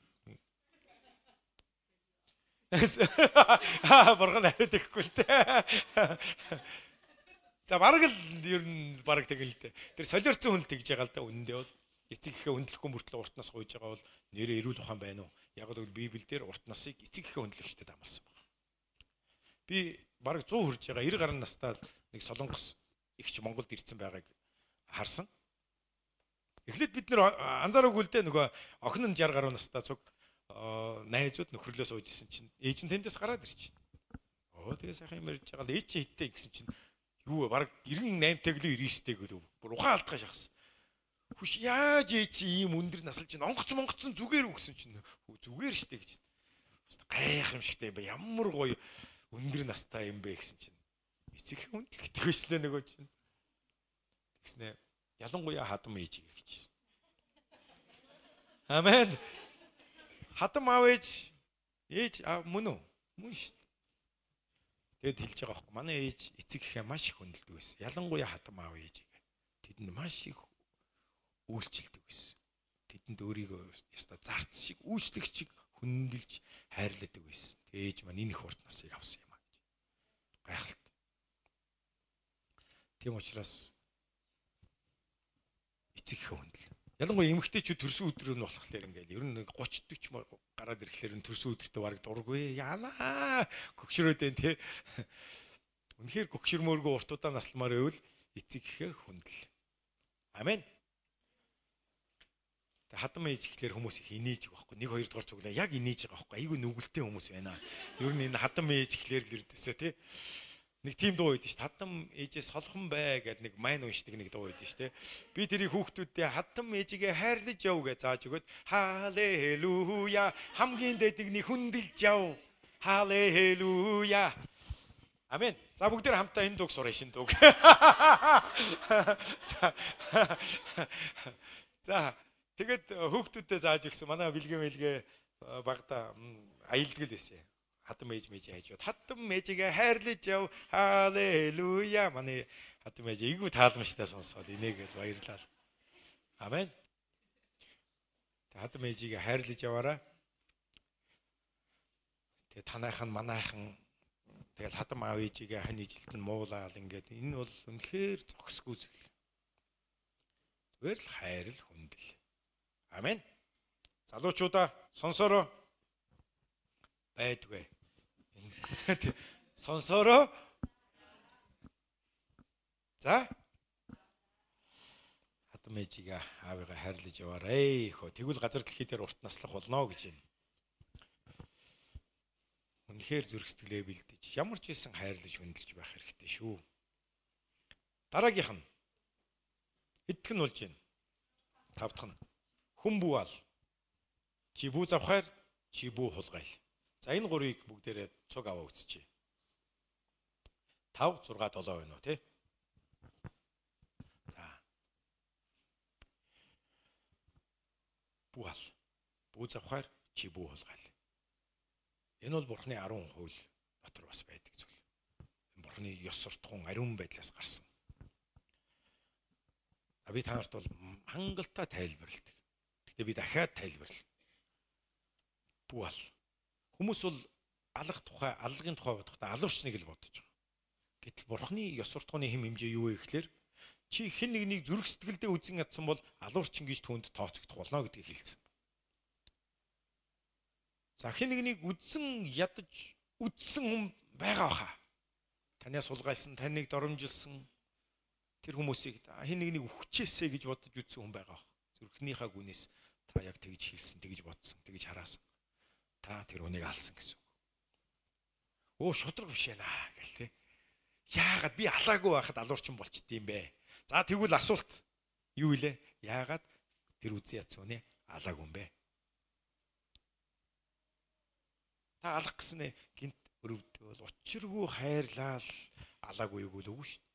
Бурхан хариуд ихгүй л дээ. За бараг л ер нь бараг тэгэл л дээ. Тэр солиорцсон хүн л тэгж байгаа л да үнэндээ бол эцэг ихэ хүндлэхгүй мөртлөө урт нас гуйж байгаа бол нэрээ эрүүл ухаан байна уу? Яг л Библиэлд урт насыг эцэг ихэ хүндлэгчдэд амласан байна. Би бараг сто хүрж байгаа нব্бэ гаруй настай нэг солонгос ихч Монголд ирсэн байгааг харсан. Эхлээд бид нэр анзаараагүй л дээ нөгөө охин нь шестьдесят гаруй настай цуг найзууд нөхрлөө сууж исэн чинь ээж нь тэндээс гараад ирчихэ. Оо тэгээ сайхан юм ярьж байгаа л ээж чи хиттэй гэсэн чинь юу вэ? Бараг девятнадцать тэглээ девяностой гэлөө. Бүр ухаан алдгаа шахсан. Хүш яаж ээж чи ийм өндөр насалж чинь онгоц монгоцсон зүгээр үү гэсэн чинь зүгээр штэ гэж. Гайх юм шигтэй юм ба ямар гоё өндөр настай юм бэ гэсэн чинь эцэг хүндэлдэг гэжлээ нөгөө чинь. Тэгснэ ялангуяа хадам ээж гэжсэн. Амен. Хатам аав ээж ээж мөн үү? Мөн шүү дээ. Тэгэд хэлж байгаа байхгүй. Манай ээж эцэг ихээ маш их хүндэлдэг байсан. Ялангуяа хатам аав ээжийг. Тэдэнд маш их үйлчилдэг байсан. Тэдэнд өөрийгөө яста зарц шиг үйлчлэг шиг хүндэлж хайрладаг байсан. Тэгээ ээж маань энэ их урт насыг авсан юм а гэж. Гайхалтай. Тийм учраас эцэг ихээ хүндэл. Ялангуяа эмэгтэйчүүд төрсөн өдрөө нь болохоор ингээл ер нь тридцать40 гараад ирэхлээр нь төрсөн өдөртөө бараг дургүй яана гөгшрөөд энэ тий. Үнэхээр гөгшөрмөөргөө уртудаа насламаар байвал эцэг ихээ хүндэл. Амен. Тэг хадам ээж гэхлээр хүмүүс их инээж байгаа байхгүй. Нэг хоёр дугаар цуглаа яг инээж байгаа байхгүй. Айгүй нүгэлтэй хүмүүс байна. Ер нь энэ хадам ээж гэхлээр л ирдээсээ тий. Нэг тийм дуу байдсан шүү. Хатам ээжээ солхон бай гэдэг нэг майн уншдаг нэг дуу байдсан шүү, тэ. Би тэрийг хүүхдүүдтэй хатам ээжигээ хайрлаж яв гэж зааж өгöd халелуя хамгийн дэдний хүндэлж яв. Халелуя. Амен. За бүгдээр хамтаа энэ дууг сурах шин дууг. За тэгэд хүүхдүүдэд зааж өгсөн. Манай бэлгэ мэлгэ багада аялдаг л байсан. Хатам ээж мэж хайж бод. Хатам мэжигээ хайрлаж яв. Халелуя. Манай хатам ээж ийгүү таалмжтай сонсоод инээгээд баярлал. Амен. Хатам ээжигээ хайрлаж яваараа. Тэгээ танайхан манайхан тэгэл хатам аав ээжигээ хань ижилт нь муулаад ингээд энэ бол үнэхээр зохисгүй зүйл. Зүгээр л хайр л хүндэл. Амен. Залуучуудаа сонсороо байдгүй. Сонсороо. За. Хатам ээжигээ аавыгаа хайрлаж яваарэ. Хөө тэгвэл газар дэлхий дээр урт наслах болно гэж байна. Үнэхээр зүрх сэтгэлээ бэлдэж ямар ч байсан хайрлаж хүндэлж байх хэрэгтэй шүү. Дараагийнх нь хэдх нь болж байна. Тав дахь нь хүн бүү ал. Чи бүү завхаар, чи бүү хулгайл. За энэ гурыг бүгдээрээ цуг аваа үзчихье. тав, зурга, долоо байна уу тий? За. Бүү ал. Бүү завхаар, чи бүү хулгайл. Энэ бол Бурхны арван хууль дотор бас байдаг зүйл. Бурхны ёс суртахуун ариун байдлаас гарсан. Би та нарт бол хангалттай тайлбарладаг. Гэхдээ би дахиад тайлбарлая. Бүү ал. Хүмүүс бол алах тухай, аллагын тухай бодохдоо алуурчныг л бодож байгаа. Гэтэл Бурхны ёс суртахууны хэм хэмжээ юу вэ гэхээр чи хэн нэгнийг зүрх сэтгэлдээ үзэн ядсан бол алуурчин гэж түүнд тооцогдох болно гэдгийг хэлсэн. За хэн нэгнийг үзэн ядаж үдсэн хүн байгаа хаа. Танаас сулгайлсан, таныг доромжилсан тэр хүмүүсийг хэн нэгнийг үхчихээсэ гэж бодож үдсэн хүн байгаа хаа. Зүрхнийхаа гүнээс та яг тэгж хэлсэн, тэгж бодсон, тэгж хараасан. Та тэр хүнийг алсан гэсэн үг. Өө шудраг биш ээ наа гэл тээ. Яагаад би алаагүй байхад алуурчин болчихдээ юм бэ? За тэгвэл асуулт юу илээ? Яагаад тэр үзэн ядсан үнэ алаагүй юм бэ? Та алах гэснээ гинт өрөвдөл учиргүй хайрлал алаагүй юу л үгүй шүү.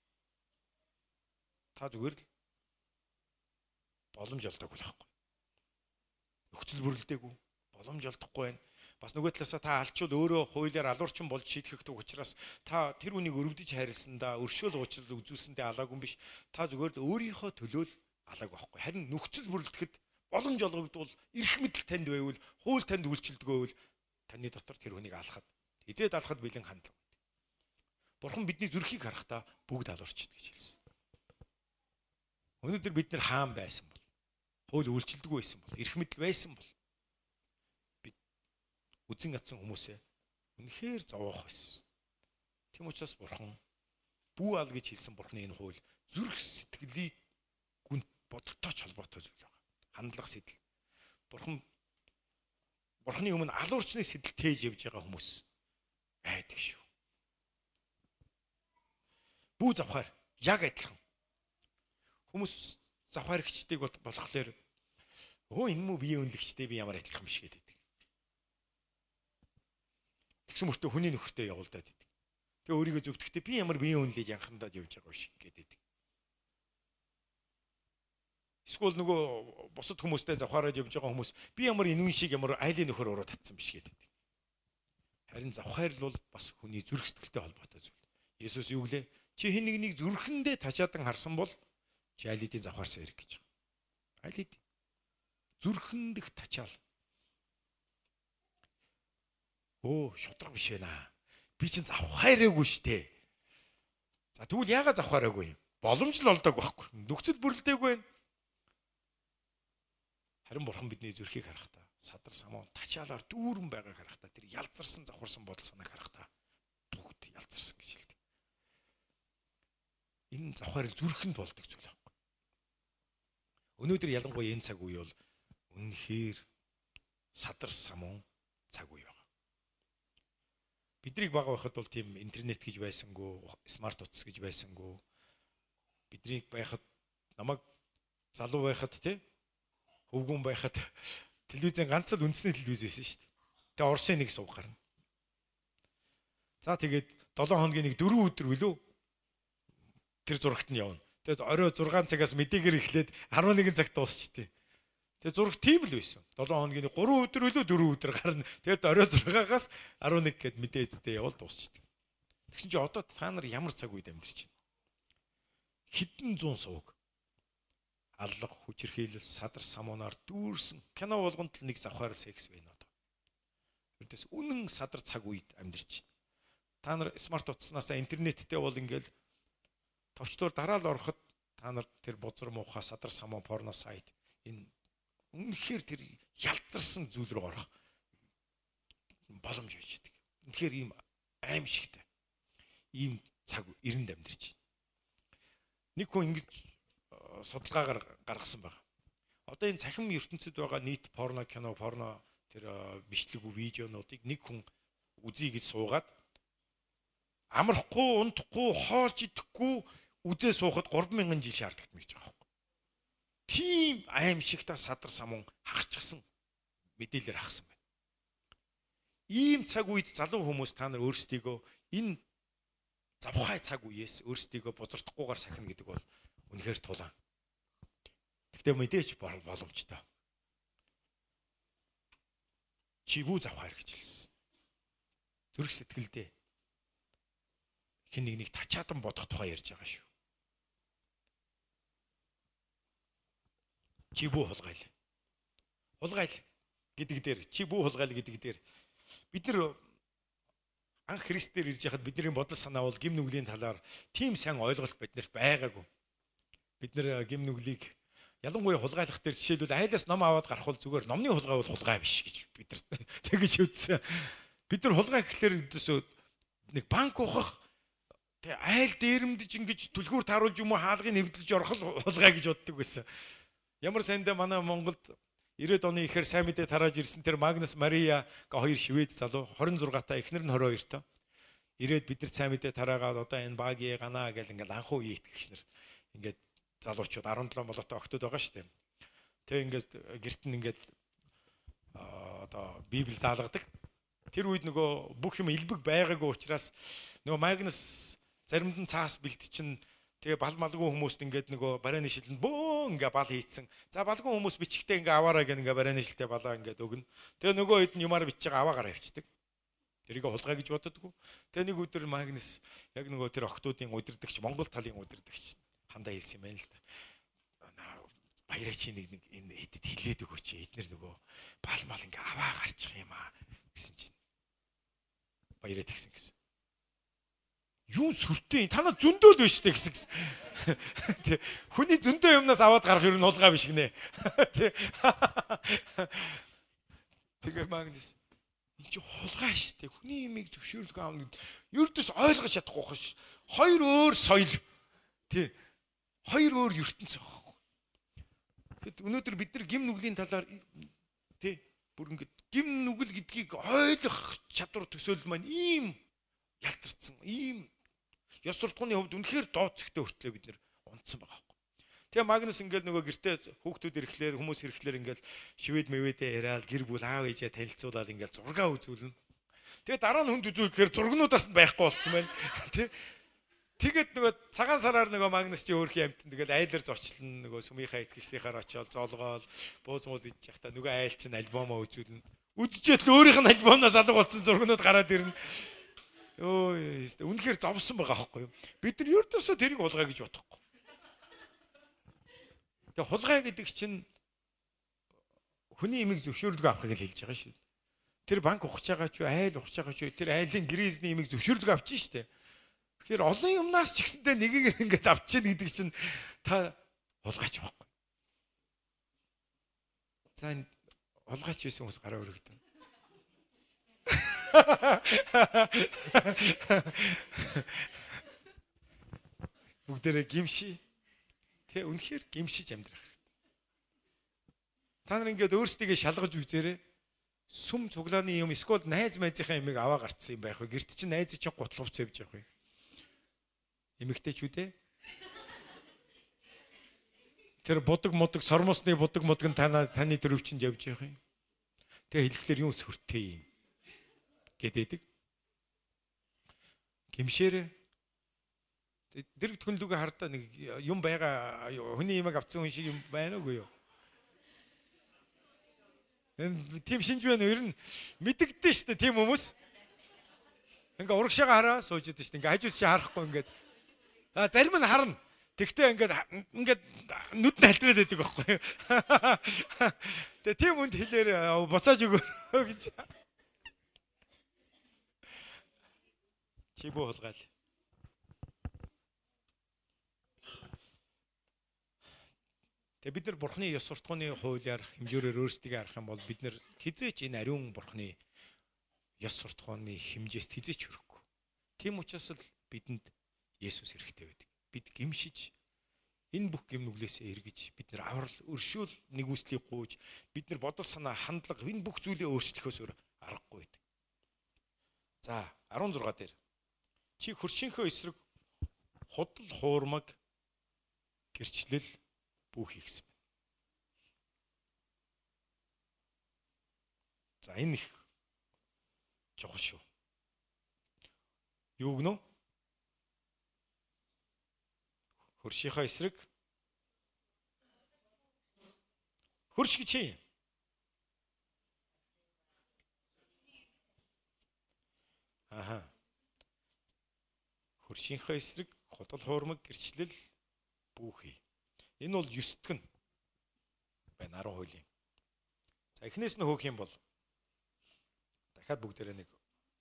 Та зүгээр л боломж олдоогүй л байхгүй. Нөхцөл бүрэлдээгүй, боломж олдохгүй байна. Бас нөгөө талаасаа та алчвал өөрөө хуулиар алуурчин болж шийтгэхдэг учраас та тэр үнийг өрөвдөж хайрласандаа өршөөл уучлал үзүүлсэндээ алаагүй юм биш. Та зүгээр л өөрийнхөө төлөө л алаагүй байхгүй. Харин нөхцөл бүрэлдэхэд боломж олгогдвол эрх мэдэл танд байвал, хууль танд үйлчилдэг байвал таны дотор тэр хүнийг алахад, эзэд алахад бэлэн хандлага байдаг. Бурхан бидний зүрхийг харахтаа бүгд алуурчд гэж хэлсэн. Өнөөдөр бид нэр хаан байсан бол, хууль үйлчилдэг байсан бол, эрх мэдэл байсан бол бид үзэн ядсан хүмүүсээ үнэхээр зовоох байсан. Тийм учраас Бурхан бүү ал гэж хэлсэн Бурханы энэ хууль зүрх сэтгэлийг гүн бодолтой ч холбоотой зүйл байна. Хандлах сэтэл. Бурхан Бурханы өмнө алуурчны сэтэл тээж явж байгаа хүмүүс байдаг шүү. Бүү завхаар яг адилхан. Хүмүүс завхаарэгчдийг болохоор өө энэ мүү биеийн үнэлэгчтэй би ямар адилхан биш гэдэг. Тэгсэн мөртөө хүний нөхөртэй явуулдаад идэг. Тэгээ өөрийгөө зөвтгөхдөө би ямар биеийн үнэлийг янхандаад явж байгаа биш гэдэг. Эсвэл нөгөө бусад хүмүүстэй завхаараад явж байгаа хүмүүс би ямар энүүн шиг ямар айлын нөхөр уруу татсан биш гэдэг. Харин завхаар л бол бас хүний зүрх сэтгэлтэй холбоотой зүйл. Есүс юу гэлээ? Чи хэн нэгнийг зүрхэндээ тачаадан харсан бол чи аль хэдийн завхаарсан хэрэг гэж. Аль хэдийн зүрхэндх тачаал. Оо, шудраг биш ээ наа. Би чинь завхаараагүй штэ. За тэгвэл яагаад завхаараагүй юм? Боломж л олдог байхгүй. Нөхцөл бүрэлдээгүй байна. Харин Бурхан бидний зүрхийг харахтаа, садар самуун тачаалаар дүүрэн байгааг харахтаа, тэр ялзарсан завхарсан бодол санааг харахтаа бүгд ялзарсан гэж хэлдэг. Энэ завхаар зүрхэнд болдог зүйл байхгүй. Өнөөдөр ялангуяа энэ цаг үе бол үнэхээр садар самуун цаг үе байна. Биднийг бага байхад бол тийм интернет гэж байсангүй, смарт утас гэж байсангүй. Биднийг байхад намайг залуу байхад тий хөвгүүн байхад телевизэн ганц л үндэсний телевиз байсан шүү дээ. Тэгээ Орсын нэг сувг гарна. За тэгээд долоон хоногийн нэг дөрвөн өдөр үлээ тэр зурагт нь явна. Тэгээд орой зургаан цагаас мэдээгээр эхлээд арван нэгэн цагт дуусчихдээ. Тэгээд зураг тийм л байсан. долоон хоногийн гурван өдөр үлээ дөрвөн өдөр гарна. Тэгээд орой зургаагаас арван нэг гэд мэдээ эзтэй явал дуусчихдээ. Тэгсэн чинь одоо та нар ямар цаг үед амьдарч байна? Хэдэн зуун сувг аллах, хүчирхийлэл, садар самуунаар дүүрсэн кино болгонд л нэг завхаар секс байна одоо. Тэрдээс үнэн садар цаг үед амьдарч байна. Та нар смарт утаснаас интернеттэй бол ингээл товчлоор дараал ороход та нар тэр бузар муухай садар самуун порно сайт энэ үнэхээр тэр ялдарсан зүйл рүү орох боломж байж байдаг. Үнэхээр ийм аимшигтай. Ийм цаг эрэнд амьдарч байна. Нэг хүн ингэж судалгаагаар гаргасан байна. Одоо энэ цахим ертөнцид байгаа нийт порно кино, порно тэр бичлэг видеонуудыг нэг хүн үзье гэж суугаад амархгүй, унтахгүй, хоолж идэхгүй үзээ суухад гурван мянган жил шаардлагатай гэж байгаа юм. Тийм аимшигтай садар самун хагчсан мэдээлэлээр хагсан байна. Ийм цаг үед залуу хүмүүс та нар өөрсдийгөө энэ завхай цаг үеэс өөрсдийгөө бузардахгүйгээр сахина гэдэг бол үнэхээр тулаан. Гэхдээ мэдээч боломжтой. Чи бүү завхай гэж хэлсэн. Зүрх сэтгэлдээ хэн нэг нэг тачаадан бодох тухай ярьж байгаа шүү. Чи бүү хулгайл. Хулгайл гэдэг дээр чи бүү хулгайл гэдэг дээр бид нар анх Христээр ирж яхад бидний бодол санаа бол гим нүглийн талаар тийм сайн ойлголт биднэрт байгаагүй. Бид нэр гим нүглийг ялангуяа хулгайлах дээр жишээлбэл айлаас ном аваад гарах бол зүгээр номны хулгай бол хулгай биш гэж бид нар тэгэж үзсэн. Бид нар хулгай гэхлээр нэг банк ухах тэг айл дээрэмдэж ингэж түлхүүр тааруулж юм уу хаалгыг нэвдэлж орох хулгай гэж боддог байсан. Ямар сандаа манай Монголд ирээд оны ихэр сайн мэдээ тарааж ирсэн тэр Магнус Мария га хоёр швед залуу хорин зургатай та эхнэр нь хорин хоёр та ирээд биднэрт сайн мэдээ тараагаад одоо энэ багийн ганаа гэл ингээл анхуу ийт гэгчнэр ингээд залуучууд арван долоо болоотой октод байгаа шүү дээ. Тэг ингээд гэрт нь ингээд одоо Библи заалгадаг. Тэр үед нөгөө бүх юм илбэг байгаагүй учраас нөгөө Магнус заримд нь цаас бэлтчин тэгээ бал малгүй хүмүүст ингээд нөгөө барайны шилэнд бөө ингээ бал хийцэн. За балгүй хүмүүс бичгтээ ингээ аваараа гэн ингээ барайны шилтэй балаа ингээд өгнө. Тэгээ нөгөө хэд нь юмар бичиж байгаа аваагаар авчдаг. Тэрийг хулгай гэж боддоггүй. Тэгээ нэг өдөр Магнус яг нөгөө тэр октоодын удирдагч, Монгол талын удирдагч хандаа хэлсэн юм байна л да. Баяраа чи нэг нэг энэ хэдэд хилээд өгөөч. Эднэр нөгөө бал мал ингээ аваа гарчих юм аа гэсэн чинь. Баяраа тэгсэн гэсэн. Юу сүртэй танаа зөндөө л биш үү гэсэн. Тэ хүний зөндөө юмнаас аваад гарах юм нь хулгай биш гинэ. Тэ. Тэгээ Магнус энэ чи хулгай штэ. Хүний имийг зөвшөөрлөг аавна. Ердөөс ойлгож чадахгүй хаш. Хоёр өөр соёл. Тэ. Хоёр өөр ертөнц байгаа. Тэгэд өнөөдөр бид нар гим нүглийн талаар тэ бүр ингэ гим нүгэл гэдгийг ойлгох чадвар төсөөлөл маань ийм ялтарсан. Ийм ёс суртахууны хувьд үнэхээр дооцогтой хүртлээ бид нэр унтсан байгаа байхгүй. Тэгээ Магнус ингээл нөгөө гэртээ хүүхдүүд ирэхлээр хүмүүс ирэхлээр ингээл шивэд мэвэдээ яриад гэр бүл аав ээжээ танилцуулаад ингээл зураг үзүүлнэ. Тэгээ дараа нь хүнд үзүүлэхээр зургнуудаас нь байхгүй болцсон байна. Тэ тэгээд нөгөө цагаан сараар нөгөө Магнус чи өөрхийн амтан тэгэл айлар зочлон нөгөө сүмийнхаа итгэгчдийнхаар очиод золгоол бууз мууз идчих та нөгөө айл чин альбомоо үзүүлнэ. Үзчихээд л өөрийнх нь альбомоос алга болсон зургнууд гараад ирнэ. Өө яа, үнэхээр зовсон байгаа байхгүй юу? Бид нар ердөөсөө тэрийг хулгай гэж бодохгүй. Тэгээ хулгай гэдэг чинь хүний имийг зөвшөөрлөг авахыг л хэлж байгаа шүү. Тэр банк ухаж байгаа ч айл ухаж байгаа ч тэр айлын гризний имийг зөвшөөрлөг авчих штэ. Тэгэхээр олон юмнаас ч гэсэндээ нэгийг ингээд авчиж гэдэг чинь та хулгайч байхгүй. За энэ хулгайч байсан хүмүүс гараа өргөдөн. Бүгдээрээ гимши. Тэ үнэхээр гимшиж амьдрах хэрэгтэй. Та нар ингээд өөрсдийгөө шалгаж үзээрэй. сүм цуглааны юм эсвэл найз майзынхаа ямиг аваа гарцсан юм байх вэ? Гэрт чинь найз чинь гутловц явж явах вэ? Эмэгтэйчүүд ээ. Тэр будаг мудаг сормосны будаг мудаг нь таны таны дөрөвчөнд явж явах юм. Тэгээ хэлэхлээр юм сүртэй юм гэдэг. Гимшээрээ дэрэг төнлөгөө хардаа нэг юм байгаа хүний юмыг авцсан хүн шиг юм байна уу юу? Тийм шинж байна уу? Ер нь мэдэгдэн шүү дээ тийм хүмүүс. Ингээ урагшаага хараа сууж идэв шүү дээ. Ингээ хажуус чи харахгүй ингээд. А зарим нь харна. Тэгтээ ингээд ингээд нүд нь халтраад байдаг байхгүй юу? Тэгээ тийм хүнд хэлээр буцааж өгөө гэж. Чи бoo хулгаал. Тэгээ бид нар Бурхны ёс суртахууны хуулиар хэмжүүрээр өөрсдийгөө харах юм бол бид нар хизээч энэ ариун Бурхны ёс суртахууны хэмжээс хизээч хүрэхгүй. Тийм учраас л бидэнд Есүс хэрэгтэй байдаг. Бид гимшиж энэ бүх гим нүглээсээ эргэж бид нар аврал өршөөл нэгүслийг гууж бид нар бодол санаа хандлага энэ бүх зүйлээ өөрчлөхөөс өөр аргагүй байдаг. За арван зургаа дээр чи хөршийнхөө эсрэг худал хуурмаг гэрчлэл бүх хийгсэн байна. За энэ их чухал шүү. Юу гэнэ? Хөршийнхөө эсрэг хөрш гэж юм. Аха. Хөршийнхөө эсрэг худал хуурмаг гэрчлэл бүхий. Энэ бол ёсдгэн байна арван хуулийн. За эхнээс нь хөөх юм бол дахиад бүгдээрээ нэг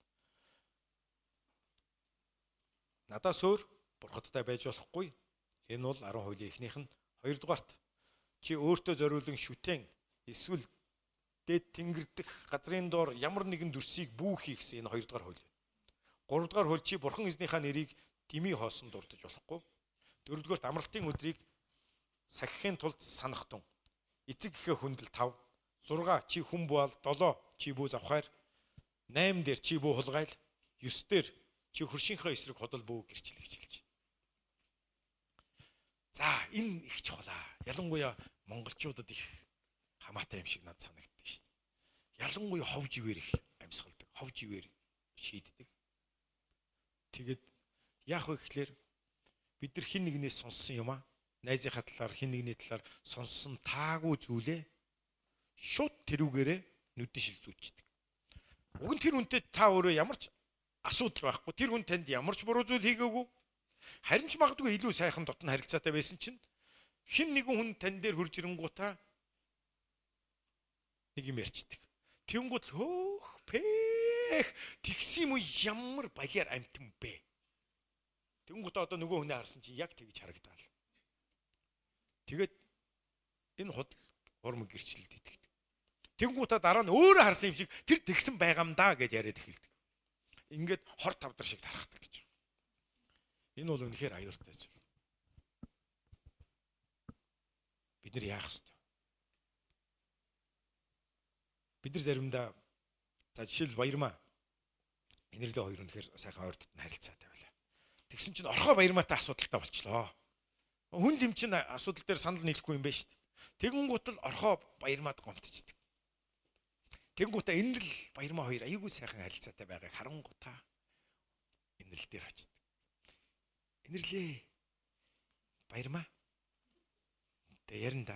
надаас өөр бурхадтай байж болохгүй. Энэ бол арван хуулийн эхнийх нь. Хоёрдугаарт чи өөртөө зориулан шүтэн эсвэл дээд тэнгэр дэх газрын доор ямар нэгэн дүрсийг бүү хийх гэсэн энэ хоёрдугаар хууль. Гуравдугаар хууль чи бурхан эзнийхээ нэрийг дими хоосон дурдж болохгүй. Дөрөвдүгээрт амралтын өдрийг сахихын тулд санах тун. Эцэг гэхэ хүндэл тав. зурга чи хүн буал, долоо чи бүү завхаар, найм дээр чи бүү хулгайл, ёс дээр чи хөршийнхөө эсрэг худал бүү гэрчил гэж хэлж байна. За энэ их чухлаа. Ялангуяа монголчуудад их хамаатай юм шиг надад санагддаг шин. Ялангуяа ховж ивэр их амьсгалдаг, ховж ивэр шийддэг. Тэгээд яах вэ гэхлээр бид нар хин нэгнээс сонссон юм аа. Найзынхаа талаар хин нэгний талаар сонссон таагүй зүйлээ шууд тэрүүгээрээ нүдэн шилжүүлчихдэг. Уг нь тэр хүнтэй та өөрөө ямар ч асуудал байхгүй. Тэр хүн танд ямар ч буруу зүйл хийгээгүй. Харин ч магадгүй илүү сайхан дотн харилцаатай байсан чинь хин нэгэн хүн тань дээр хурж ирэнгуутаа нэг юм ярьчдаг. Тэнгуут л хөөх пэх тэгсэн юм ямар баяар амтан бэ. Тэнгуут одоо нөгөө хүнээ харсан чинь яг тэгж харагдаа л. Тэгээд энэ худал хурмаг гэрчлэлд итгэдэг. Тэнгуутаа дараа нь өөрөө харсан юм шиг тэр тэгсэн байгаа юм даа гэж яриад эхэлдэг. Ингээд хор тавдар шиг тарахдаг гэж. Энэ бол үнэхээр аюултай зүйл. Бид нар яах ёстой? Бид нар заримдаа за жишээл Баярмаа энэрлээ хоёр үнэхээр сайхан ойр дотн харилцаатай байлаа. Тэгсэн чинь орхоо Баярмаатай асуудалтай болчлоо. Хүн лим чинь асуудал дээр санал нийлэхгүй юм байна шүү дээ. Тэгэнгუут л орхоо Баярмаад гомдчихдаг. Тэгэнгуутаа энэрл Баярмаа хоёр аягүй сайхан харилцаатай байгааг харангуутаа энэрл дээр очив. Энэрлээ Баярмаа. Тэ ярина да.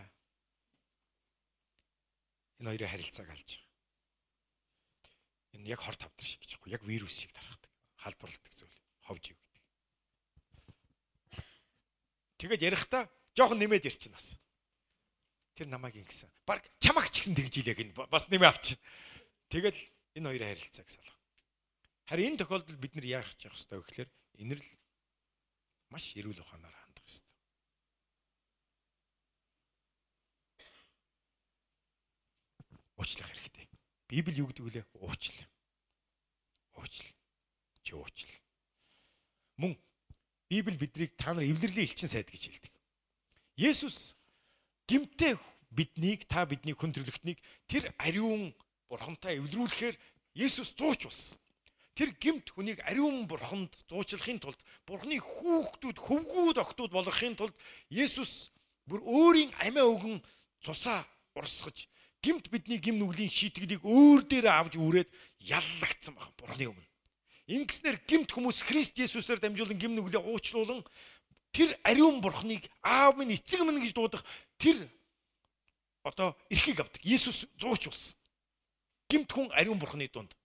Энэ хоёрын харилцааг алж байгаа. Энэ яг хор тавдар шиг гэж байна. Яг вирус шиг тархдаг. Халдварладаг зүйл. Ховж ив гэдэг. Тэгээд ярихдаа жоохон нэмээд ярьчихна бас. Тэр намайг ингэсэн. Баг чамаг ч гэсэн тэгж илээ гин бас нэмээ авчин. Тэгэл энэ хоёрын харилцааг салах. Харин энэ тохиолдолд бид нар яах ч явах ёстой вэ гэхээр энэрл маш эрүүл ухаанаар хандах ёстой. Уучлах хэрэгтэй. Библи юу гэдэг вүлээ? Уучил. Уучил. Чи уучил. Мөн Библи биднийг та нар эвлэрлийн элчин сайд гэж хэлдэг. Есүс гимтэй биднийг та бидний хүн төрлөختнийг тэр ариун бурхантай эвлэрүүлэхээр Есүс зууч болсон. Тэр гэмт хүнийг ариун бурханд зуучлахын тулд, бурхны хүүхдүүд, хөвгүүд охтууд болгохын тулд Есүс бүр өөрийн амиа өгөн цусаа урсгаж, гэмт бидний гэм нүглийн шийтгэлийг өөр дээрээ авч үрээд яллагдсан байна бурхны өмнө. Ингэснээр гэмт хүмүүс Христ Есүсээр дамжуулан гэм нүглээ уучлуулан тэр ариун бурхныг аав минь, эцэг минь гэж дуудах тэр одоо эрхийг авдаг. Есүс зууч болсон. Гэмт хүн ариун бурхны дунд.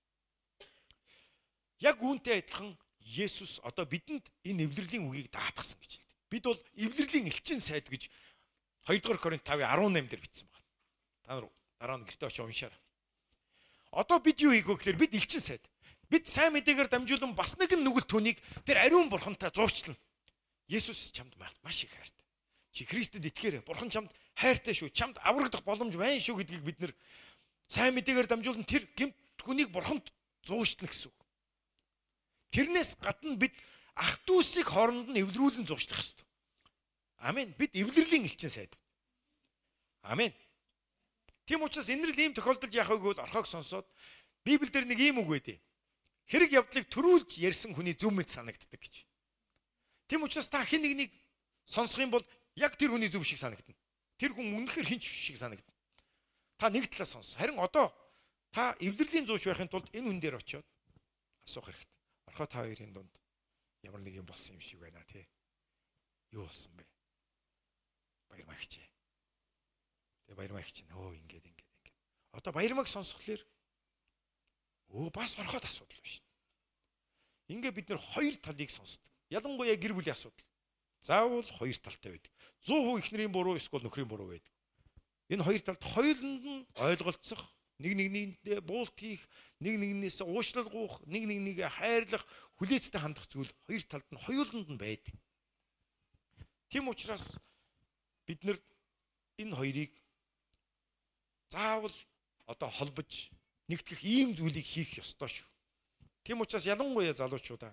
Яг үүнтэй адилхан Есүс одоо бидэнд энэ эвлэрлийн үгийг даатгсан гэж хэлдэг. Бид бол эвлэрлийн элчин сайд гэж хоёрдугаар Коринт тавын арван наймын дээр бичсэн байна. Та нар дараа нь гэртээ очиж уншаарай. Одоо бид юу хийх вэ гэхээр бид элчин сайд. Бид сайн мэдээгээр дамжуулан бас нэгэн нүгэл түүнийг тэр ариун бурхантай зуучлана. Есүс чамд маш их хайртай. Чи Христэд итгээрэй. Бурхан чамд хайртай шүү. Чамд аврагдах боломж байна шүү гэдгийг бид нэр сайн мэдээгээр дамжуулан тэр гэмт хүнийг бурханд зуучлана гэсэн үг. Тэрнээс гадна бид ах дүүсийг хооронд нь эвлэрүүлэн зуучлах ёстой. Амен. Бид эвлэрлийн элчин сайд. Амен. Тийм учраас энэ л ийм тохиолдолд яах вэ гэвэл орхойг сонсоод Библиэлд нэг ийм үг байдэ. Хэрэг явдлыг төрүүлж ярьсан хүний зөв мэд санагддаг гэж. Тийм учраас та хэн нэгнийг сонсох юм бол яг тэр хүний зөв шиг санагдана. Тэр хүн үнэхээр хинч шиг санагдана. Та нэг талаас сонс. Харин одоо та эвлэрлийн зууч байхын тулд энэ хүн дээр очиод асуух хэрэгтэй. Орхоо та хоёрын дунд ямар нэг юм болсон юм шиг байна тий. Юу болсон бэ? Баярмаг хичээ. Тэгээ баярмаг хичээ. Өө ингээд ингээд ингээд. Одоо баярмаг сонсхолоор өө бас орхоод асуудал байна шүү дээ. Ингээ бид нэр хоёр талыг сонсдог. Ялангуяа гэр бүлийн асуудал. Заавал хоёр талтай байдаг. сто процент эхнэрийн буруу эсвэл нөхрийн буруу байдаг. Энэ хоёр талд хоёуланд нь ойлголцох, нэг нэгнийдээ буулт хийх, нэг нэгнээс уушлал гуйх, нэг нэгнийгээ хайрлах, хүлээцтэй хандах зүйл хоёр талд нь хоёуланд нь байдаг. Тийм учраас бид нар энэ хоёрыг заавал одоо холбож нэгтгэх ийм зүйлийг хийх ёстой шүү. Тийм учраас ялангуяа залуучуудаа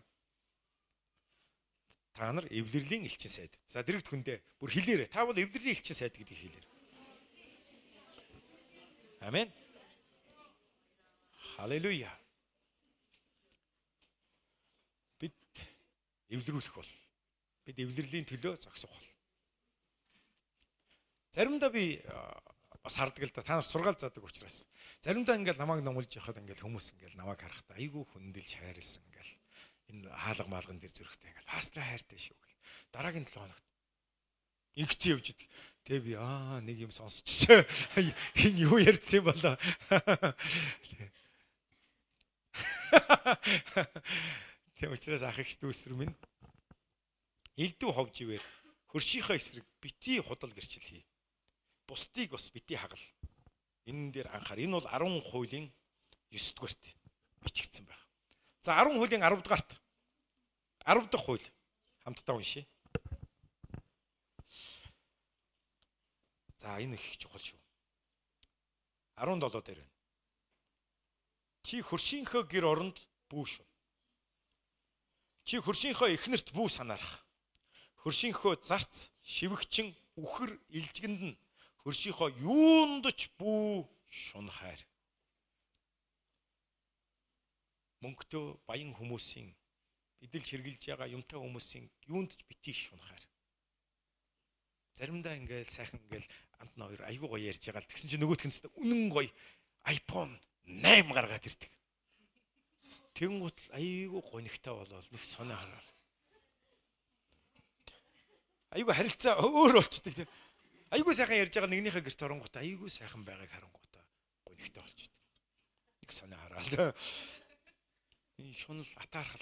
та нар эвлэрлийн элчин сайд. За дэрэгд хүндээ бүр хэлээрэй. Та бол эвлэрлийн элчин сайд гэдгийг хэлээрэй. Амен. Халелуя. Бид эвлэрүүлэх бол бид эвлэрлийн төлөө зогсох бол. Заримдаа би бас хардаг л да. Та нар сургаал заадаг учраас. Заримдаа ингээл намайг номлож яхад ингээл хүмүүс ингээл намайг харахтаа айгүй хүндэлж хайрлсан ингээл энэ хаалга маалган дээр зүрхтэй ингээл пастор хайртай шүү гэл. Дараагийн долоо хоногт игцэн явж идэг. Тэ би аа нэг юм сонсчихсан. Хин юу ярьсан юм болоо. Тэм учраас ах их дүүсэр минь элдв ховж ивэр хөршийнхөө эсрэг бити худал гэрчил хий. Бусдыг бас бити хагал. Энэ дээр анхаар. Энэ бол арван хуулийн ёс дугаарт бичигдсэн байна. За арван хуулийн арав дугаарт арав дахь хууль хамтдаа уншъя. За энэ их чухал шүү. арван долоо дээр байна. Чи хөршийнхөө гэр оронд бүү шүү. Чи хөршийнхөө эхнэрт бүү санаарах. Хөршийнхөө зарц, шивгчин, үхэр, илжгэнд нь хөршийнхөө юунд ч бүү шунхаар. Мөнгөтэй баян хүмүүсийн эдэлж хэрглэж байгаа юмтай хүмүүсийн юунд ч битгий шунхаар. Заримдаа ингээл сайхан ингээл амт нь хоёр айгуу гоё ярьж байгаа л тэгсэн чинь нөгөөтх нь үнэн гоё iPhone найман гаргаад ирдэг. Тэнгуут айгуу гонигтай болоод нэг сонир хараал. Айгуу харилцаа өөр болчихдээ тийм. Айгуу сайхан ярьж байгаа нэгнийхээ гэрт оронгуудаа айгуу сайхан байгааг харангуудаа гонигтай болчихдээ. Нэг сонир хараал. Энэ шунал атаархал.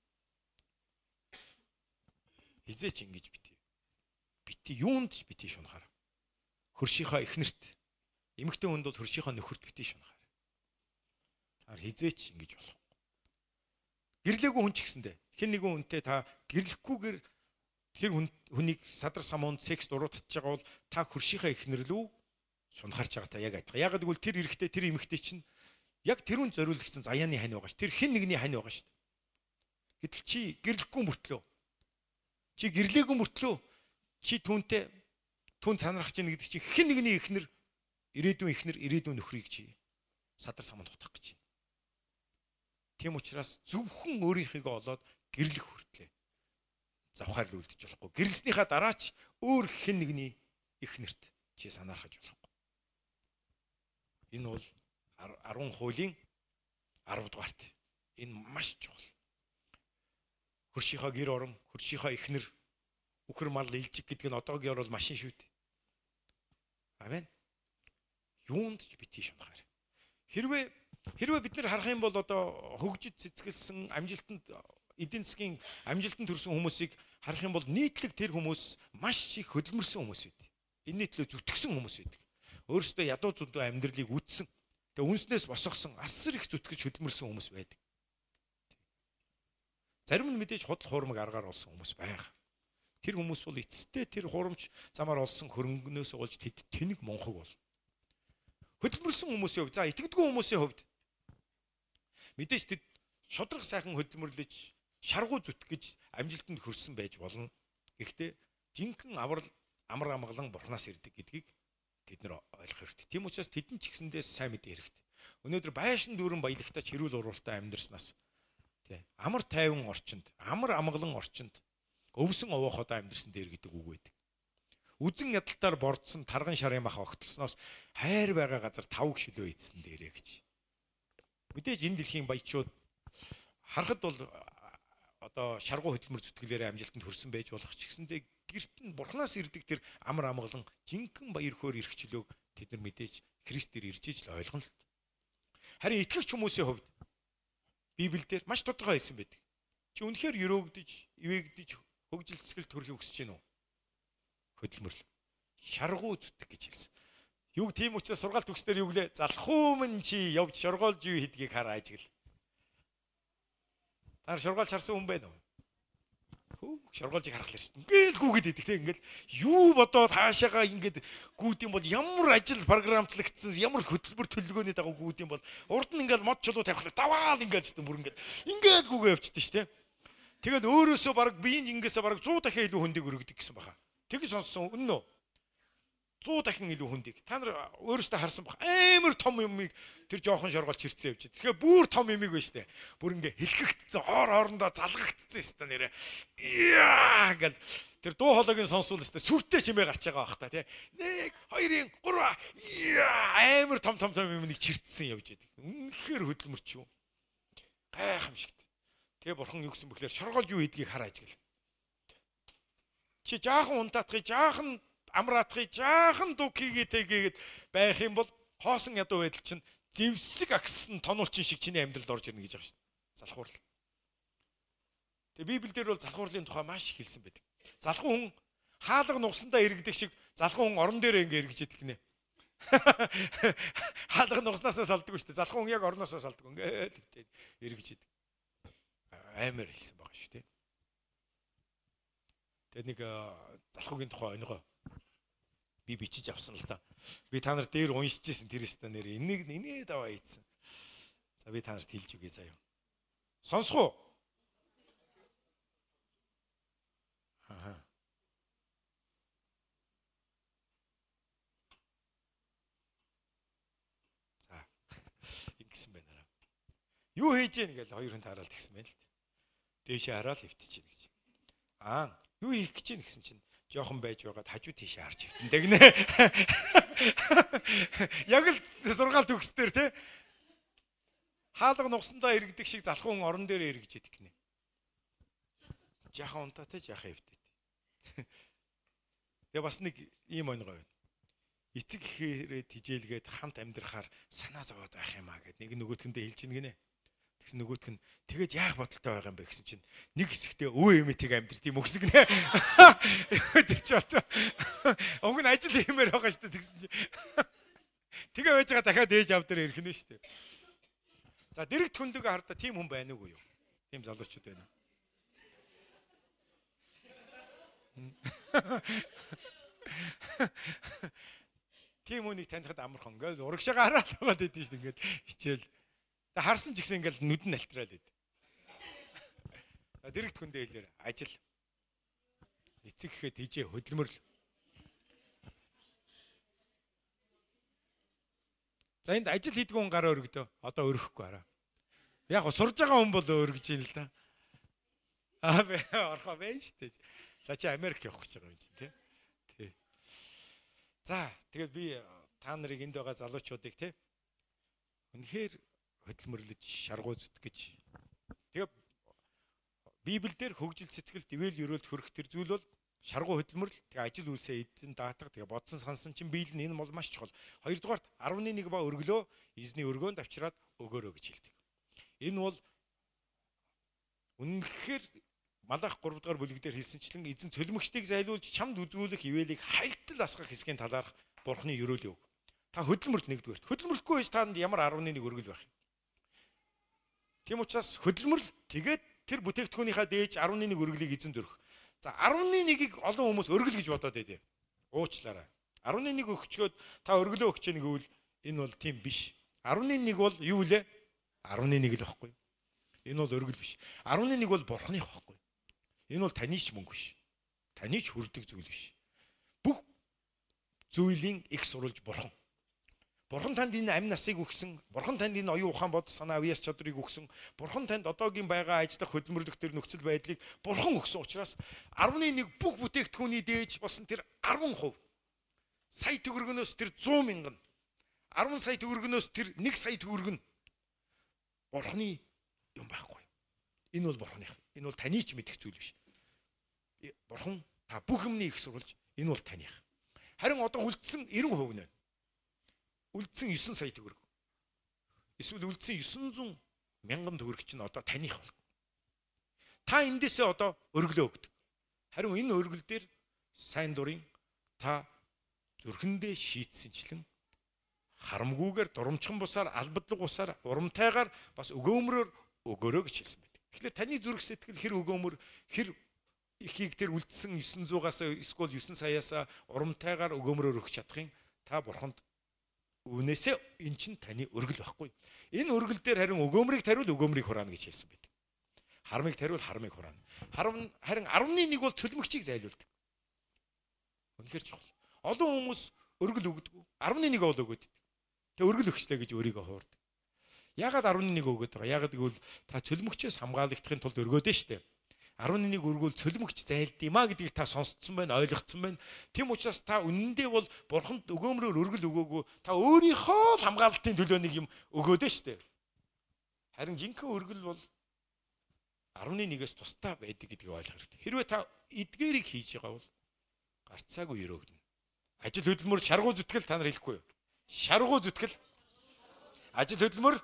Хизээч ингэж битээ. Бити юунд ч бити шунахаар. Хөршийнхөө эхнэрт эмэгтэй хүнд бол хөршийнхөө нөхөрт бити шунахаар. Та хизээч ингэж болох. Гэрлээгүй хүн ч гэсэндэ хэн нэгэн хүнтэй та гэрлэхгүйгээр тэр хүнийг садар самуунд секс дуруу татж байгаа бол та хөршийнхөө эхнэр лүү шунахаарч байгаа та яг адилхан. Ягаад гэвэл тэр эрэхтэй тэр эмэгтэй чинь яг тэрүүн зориулагдсан заяаны хань байгаа ш. Тэр хэн нэгний хань байгаа ш. Гэтэл чи гэрлэхгүй мөртлөө. Чи гэрлээгүй мөртлөө чи түүнтэй түн цанарах чинь гэдэг чи хэн нэгний эхнэр ирээдүйн эхнэр ирээдүйн нөхрийг чи садар саманд хутгах гэж байна. Тийм учраас зөвхөн өөрийнхийгөө олоод гэрлэх хүртлээ завхаар л үлдэж болохгүй. Гэрлснийхаа дараа ч өөр хэн нэгний их нэрт чи санаархаж болохгүй. Энэ бол арван хуулийн арав дугаарт. Энэ маш чухал. Хөршийнхаа гэр орон, хөршийнхаа эхнэр, үхэр мал илжиг гэдэг нь одоогийн орол машин шүү дээ. Амен. Юунд ч битгий шунахаар. Хэрвээ хэрвээ бид нэр харах юм бол одоо хөгжид цэцгэлсэн амжилтанд эдийн засгийн амжилтанд төрсэн хүмүүсийг харах юм бол нийтлэг тэр хүмүүс маш их хөдөлмөрсөн хүмүүс байд. Энэ нийтлөө зүтгэсэн хүмүүс байдаг. Өөрөөсөө ядуу зүдүү амьдралыг үтсэн. Тэгээ үнснээс босгосон асар их зүтгэж хөдөлмөрсөн хүмүүс байдаг. Зарим нь мэдээж худал хуурмаг аргаар олсон хүмүүс байгаа. Тэр хүмүүс бол эцэстээ тэр хуурмч замаар олсон хөрөнгнөөс олж тэд тэнэг монхог бол. Хөдөлмөрсөн хүмүүсийн хувьд, за итгэдэггүй хүмүүсийн хувьд мэдээж тэд шудраг сайхан хөдөлмөрлөж, шаргуу зүтгэж амжилтанд хүрсэн байж болно. Гэхдээ жинхэнэ аврал амар амгалан бурхнаас ирдэг гэдгийг тэд нар ойлгох хэрэгтэй. Тийм учраас тэдэн ч гэсэндээ сайн мэдээ хэрэгтэй. Өнөөдөр байшин дүүрэн баялагтаач хэрүүл уралтай амьдрснаас тий амар тайван орчинд, амар амгалан орчинд өвсөн овоохоо амьдрсан дээр гэдэг үг байдаг. Үзэн ядалтаар бордсон тарган шарын мах огтлсноос хайр байгаа газар тав гişлөө ийдсэн дээрээ гэж. Мэдээж энэ дэлхийн баячууд харахад бол одоо шаргуу хөдөлмөр зүтгэлээрээ амжилтанд хүрсэн байж болох ч гэсэндээ гэрт нь бурхнаас ирдэг тэр амар амгалан жинхэнэ баяр хөөр эрхчлөөг тэд нар мэдээж Христээр ирж иж л ойлгоно л. Харин итгэгч хүмүүсийн хувьд Библиэлд маш тодорхой хэлсэн байдаг. Чи үнэхээр өрөөгдөж, ивээгдэж, хөгжил цэцгэлд хүрэхийг хүсэж байна уу? Хөдөлмөрлө. Шаргуу зүтгэх гэж хэлсэн. Юу тийм учраас сургаалт төгснөр юу гэлээ? Залхуумын чи явж шоргоолж юу хийдгийг хараа ажигл. Та шоргоолж харсан хүн байна уу? Хөө шоргоолжийг харах л шүү дээ. Ингээл гүгээд идэх те ингээл юу бодоод хаашаага ингээд гүйд юм бол ямар ажил програмчлагдсан ямар хөтөлбөр төлөвлөгөөний дагуу гүйд юм бол урд нь ингээл мод чулуу тавих даваал ингээд зү бүр ингээд ингээд гүгээ явчихдаг шүү дээ. Тэгэл өөрөөсөө баг биеийн жингээс баг сто дахин илүү хүндийг өргөдөг гэсэн баха. Тэг сонссон үнэн үү? сто дахин илүү хүндийг. Та нар өөрөөсөө харсан баг. Амар том юмыг тэр жоохон шоргоолч чирцэн явж. Тэгэхээр бүр том юмыг байна штэ. Бүр ингээ хэлхэхтсэн, хоор хоорондоо залгагдсан штэ нэрэ. Яа гэл тэр дуу хоолойг сонсвол штэ сүртэй чимээ гарч байгаа бах та тий. Нэг, хоёрын, гурван. Яа амар том том том юмыг чирцсэн явж байдаг. Үнэхээр хөдөлмөрч юу. Гайхамшигт. Тэгээ бурхан юу гэсэн бэхлээр шоргоолж юу хийдгийг хараач гэл. Чи жаахан унтаатхыг жаахан амраатхыг жаахан дуг хийгээтэйгээд байх юм бол хоосон ядуу байдал чинь зэвсэг агсан тонуулчин шиг чиний амьдралд орж ирнэ гэж байгаа шүү дээ. Залхуурл. Тэгээ Библиэлд бол залхуурлын тухай маш их хэлсэн байдаг. Залхуу хүн хаалга нугсандаа эргэдэг шиг залхуу хүн орон дээрээ ингээ эргэж идэг гинэ. Хаалга нугснаасаа салдаг шүү дээ. Залхуу хүн яг орноосоо салдаг ингээл эргэж идэг. Амар хэлсэн байгаа шүү дээ. Тэгээ нэг залхуугийн тухай оногоо би бичиж авсан л та. Би та нар дээр уншиж ирсэн тэр өстө нэр энийг нинээ даваа ийдсэн. За би та нарт хэлж үгүй заяа. Сонсох уу? Аа. За. Ингэсэн байна. Юу хийж гэн гээл хоёр хүн таараад тэгсэн байна л. Дээшээ хараад хөвтөж гин гэж. Аа, юу хийх гэж гин гэсэн чинь жоохон байж байгаад хажуу тийшээ харж хөвтөндэй гинэ. Яг л сургаалт төгсдөр те. Хаалга нугсандаа эргэдэг шиг залхуун орон дээр эргэж идэх гинэ. Жаахан унтаатай жаахан хөвтөд. Тэгээ бас нэг ийм оногоо байна. Эцэг ихээрээ тижээлгээд хамт амьдрахаар санаа зовоод байх юм аа гэд нэг нөгөөтгөндөө хэлж ийн гинэ. Тэгсэн нөгөөтг нь тэгээд яах бодолтой байгаа юм бэ гэсэн чинь нэг хэсэгтээ өө эмэтийг амьдрт юм өгсөн гинэ. Тэр ч одоо өнгө нь ажил хиймээр байгаа шүү дээ тэгсэн чинь. Тэгээ байж байгаа дахиад ээж аав дээр ирэх нь шүү дээ. За дэрэгт хүнлэгээ хардаа тийм хүн байна уу юу? Тийм залуучууд байна. Тийм үнийг танихад амархан ингээл урагшаага хараад байгаа гэдэг шүү дээ ингээд хичээл. Та харсан ч гэсэн ингээл нүд нь альтраал байд. За дэрэгт хүндээ хэлээр ажил эцэг гэхэд тийжээ хөдөлмөрл. За энд ажил хийдэг хүн гараа өргөдөө. Одоо өргөхгүй араа. Яг сурж байгаа хүн бол өргөж ийн л да. Аа бэ орхоо байна шүү дээ. За чи Америк явах гэж байгаа юм чинь тий. Тий. За тэгээд би та нарыг энд байгаа залуучуудыг тий. Үнэхээр хөдөлмөрлөж шаргуу зүтгэж. Тэгээ Библиэлд хөгжил цэцгэлт ивэл өрөөлт хөрөх төр зүйл бол шаргуу хөдөлмөрл тэгээ ажил үйлсээ эзэн даатах тэгээ бодсон сансан чинь биелэн энэ бол маш чухал. Хоёрдугаарт арван нэг ба өргөлөө эзний өргөөнд авчираад өгөөрөө гэж хэлдэг. Энэ бол үнэхээр Малах гурав дахь бүлэгдэр хэлсэнчлэн эзэн цөлмөгчдийг зайлуулж чамд үзүүлэх ивэлийг хайлтал асгах хэсгийн талаарх Бурхны өрөөлөө өг. Та хөдөлмөрлө нэгдүгээр. Хөдөлмөрлөхгүй байж таанд ямар арван нэг өргөл байх юм. Тийм учраас хөдөлмөрлө тэгээд тэр бүтээгдэхүүнийхаа дээж арван нэг өргөлийг эзэнд өргөх. За арван нэгийг олон хүмүүс өргөл гэж бодоод байдэ. Уучлаарай. арван нэг өгчөөд та өргөлөө өгч яах гэвэл энэ бол тийм биш. арван нэг бол юу вэ? арван нэг л байхгүй. Энэ бол өргөл биш. арван нэг бол Бурхных байхгүй. Энэ бол таны ч мөнгө биш. Таны ч хүрдэг зүйл биш. Бүх зүйлийн их сурулж Бурхан. Бурхан танд энэ амь насыг өгсөн, Бурхан танд энэ оюун ухаан бодол санаа авьяас чадрыг өгсөн, Бурхан танд одоогийн байгаа ажиллах хөдөлмөрлөх төр нөхцөл байдлыг Бурхан өгсөн учраас арван нэг бүх бүтээгдэхүүний дээж болсон тэр арван хувь сая төгрөгнөөс тэр зуун мянган, арван сая төгрөгнөөс тэр нэг сая төгрөг нь Бурханы юм байхгүй. Энэ бол Бурханых. Энэ бол таны ч мэдэх зүйл биш. Бурхан та бүх юмний их сурулж энэ бол таних. Харин одоо үлдсэн ninety хувь нь үлдсэн nine сая төгрөг. Эсвэл үлдсэн nine hundred мянган төгрөг чинь одоо таних бол. Та эндээсээ одоо өргөлөө өгдөг. Харин энэ өргөл дээр сайн дурын та зүрхэндээ шийтсэнчлэн харамгүйгээр дурамчхан бусаар албадлаг бусаар урамтайгаар бас өгөөмрөөр өгөөрөө гэж хэлсэн байдаг. Тэгэхээр таны зүрх сэтгэл хэр өгөөмөр хэр ихийг тэр үлдсэн nine hundred-аас эсвэл nine саяас урамтайгаар өгөөмрөөр өгч чадахын та Бурханд үнээсээ эн чинь таны өргөл байхгүй. Энэ өргөл дээр харин өгөөмрийг тариул өгөөмрийг хураана гэж хэлсэн байдаг. Харамыг тариул харамыг хураана. Харин харин арван нэг бол цөлмөгчийг зайлуулдаг. Үнэхээр чухал. Олон хүмүүс өргөл өгдөг. арван нэг бол өгöd. Тэг өргөл өгчлээ гэж өөрийгөө хуурдаг. Ягаад арван нэг өгöd байгаа? Ягаад гэвэл та цөлмөгчөөс хамгаалагдахын тулд өргөөдөө штэ. арван нэг өргөл цөлмөгч зайлдъя гэдгийг та сонсцсон байна, ойлгоцсон байна. Тийм учраас та үнэндээ бол Бурханд өгөөмрөөр өргөл өгөөгүй та өөрийнхөө л хамгаалалтын төлөө нэг юм өгөөдөө штэ. Харин жинхэнэ өргөл бол арван нэгээс тусдаа байдаг гэдгийг ойлгох хэрэгтэй. Хэрвээ та эдгээрийг хийж байгаа бол гарцаагүй өрөөгдөн. Ажил хөдөлмөр шаргуу зүтгэл та нар хэлэхгүй юу? Шаргуу зүтгэл. Ажил хөдөлмөр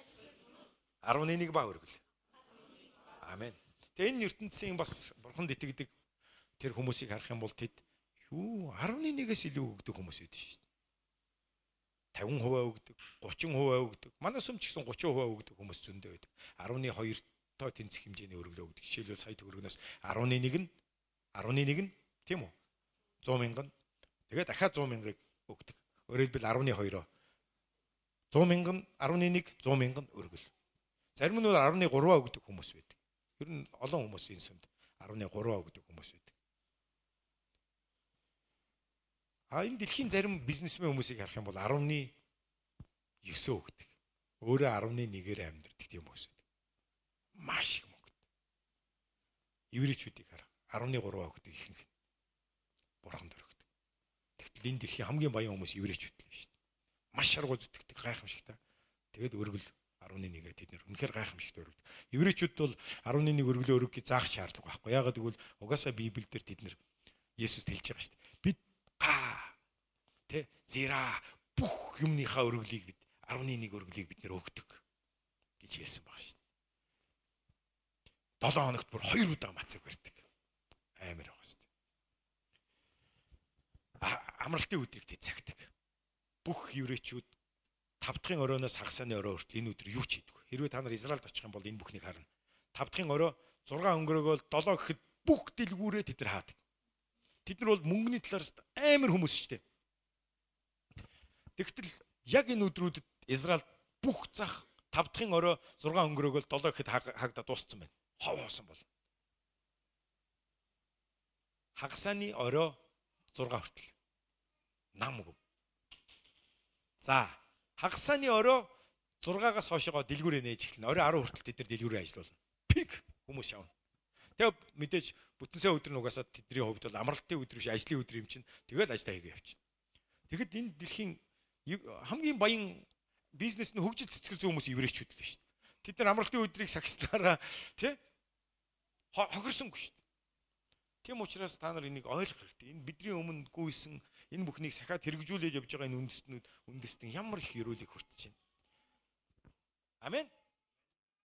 арван нэг ба өргөл. Амен. Тэгээ энэ ертөнцийн бас Бурханд итгэдэг тэр хүмүүсийг харах юм бол тэд юу арван нэгээс илүү өгдөг хүмүүс байдаг шүү дээ. fifty percent өгдөг, thirty percent өгдөг. Манайс юм ч гэсэн thirty percent өгдөг хүмүүс зөндөө байдаг. twelve тоо тэнцэх хэмжээний өргөлөө өгдөг. Жишээлбэл сая төгрөгнөөс арван нэг нь арван нэг нь тийм үү? one hundred мянган. Тэгээд дахиад one hundred мянгаыг өгдөг. Өөрөөр хэлбэл twelve one hundred мянган, арван нэг, one hundred мянган өргөл. Зарим нь арван тhree өгдөг хүмүүс байдаг. Ер нь олон хүмүүс энэ сүмд арван three өгдөг хүмүүс байдаг. А энэ дэлхийн зарим бизнесмен хүмүүсийг харах юм бол арван nine өгдөг. Өөрөө арван one-ээр амьдардаг тийм хүмүүс байдаг. Маш их мөнгөд. Еврейчүүдийг хараа. арван three өгдөг ихэнх. Бурханд өргөдөг. Тэгтэл энэ дэлхийн хамгийн баян хүмүүс еврейчүүд л шүү дээ. Маш шаргуу зүтгэдэг гайхамшигтай. Тэгээд өргөл арван one-гээ тэд нэр үнэхээр гайхамшигтай өргөдөг. Еврейчүүд бол арван one өргөлөө өргөхийг заах шаардлага байхгүй. Яагаад гэвэл угаасаа Библиэлд тэд нэр Есүс хэлж байгаа шүү дээ. Бид га тэ зира бүх юмныхаа өргөлийг бид арван one өргөлийг бид нэр өгдөг гэж хэлсэн байгаа шүү дээ. seven хоногт бүр two удаа мацаг барьдаг. Амар байгаа шүү дээ. Амралтын өдрийг тэд цагдаг. Бүх еврейчүүд five дахь оройноос хагасны орой хүртэл энэ өдөр юу ч хийдэг. Хэрвээ та нар Израильд очих юм бол энэ бүхнийг харна. five дахь орой six өнгөрөөгөө seven гэхэд бүх дэлгүүрээ тэд нар хаадаг. Тэд нар бол мөнгөний талаар амар хүмүүс шүү дээ. Тэгтэл яг энэ өдрүүдэд Израильд бүх зах five дахь орой six өнгөрөөгөө seven гэхэд хагдаад дууссан байна. Хов хоосон бол. Хагасны орой six хүртэл нам үг. За, Хагасааны орой зургаагаас хойшоогоо дэлгүүрээ нээж эхэлнэ. Орой арав хүртэл тэд нар дэлгүүрээ ажиллуулна. Пик хүмүүс явна. Тэгээ мэдээж бүтэн сая өдөр нь угаасаа тэдний хувьд бол амралтын өдөр биш, ажлын өдөр юм чинь. Тэгэл ажиллаа хийгээ явчихна. Тэгэхэд энэ дэлхийн хамгийн баян бизнес нь хөгжил цэцгэл зүүн хүмүүс еврейчүүд л биш. Тэд нар амралтын өдрийг сагснараа тий хохирсонгүй шүү дээ. Тийм учраас та нар энийг ойлгох хэрэгтэй. Энэ бидний өмнө гүйсэн энэ бүхнийг сахиад хэрэгжүүлээд явж байгаа энэ үндэстнүүд үндэстэн ямар их ерөөлийг хүртэж байна. Амен.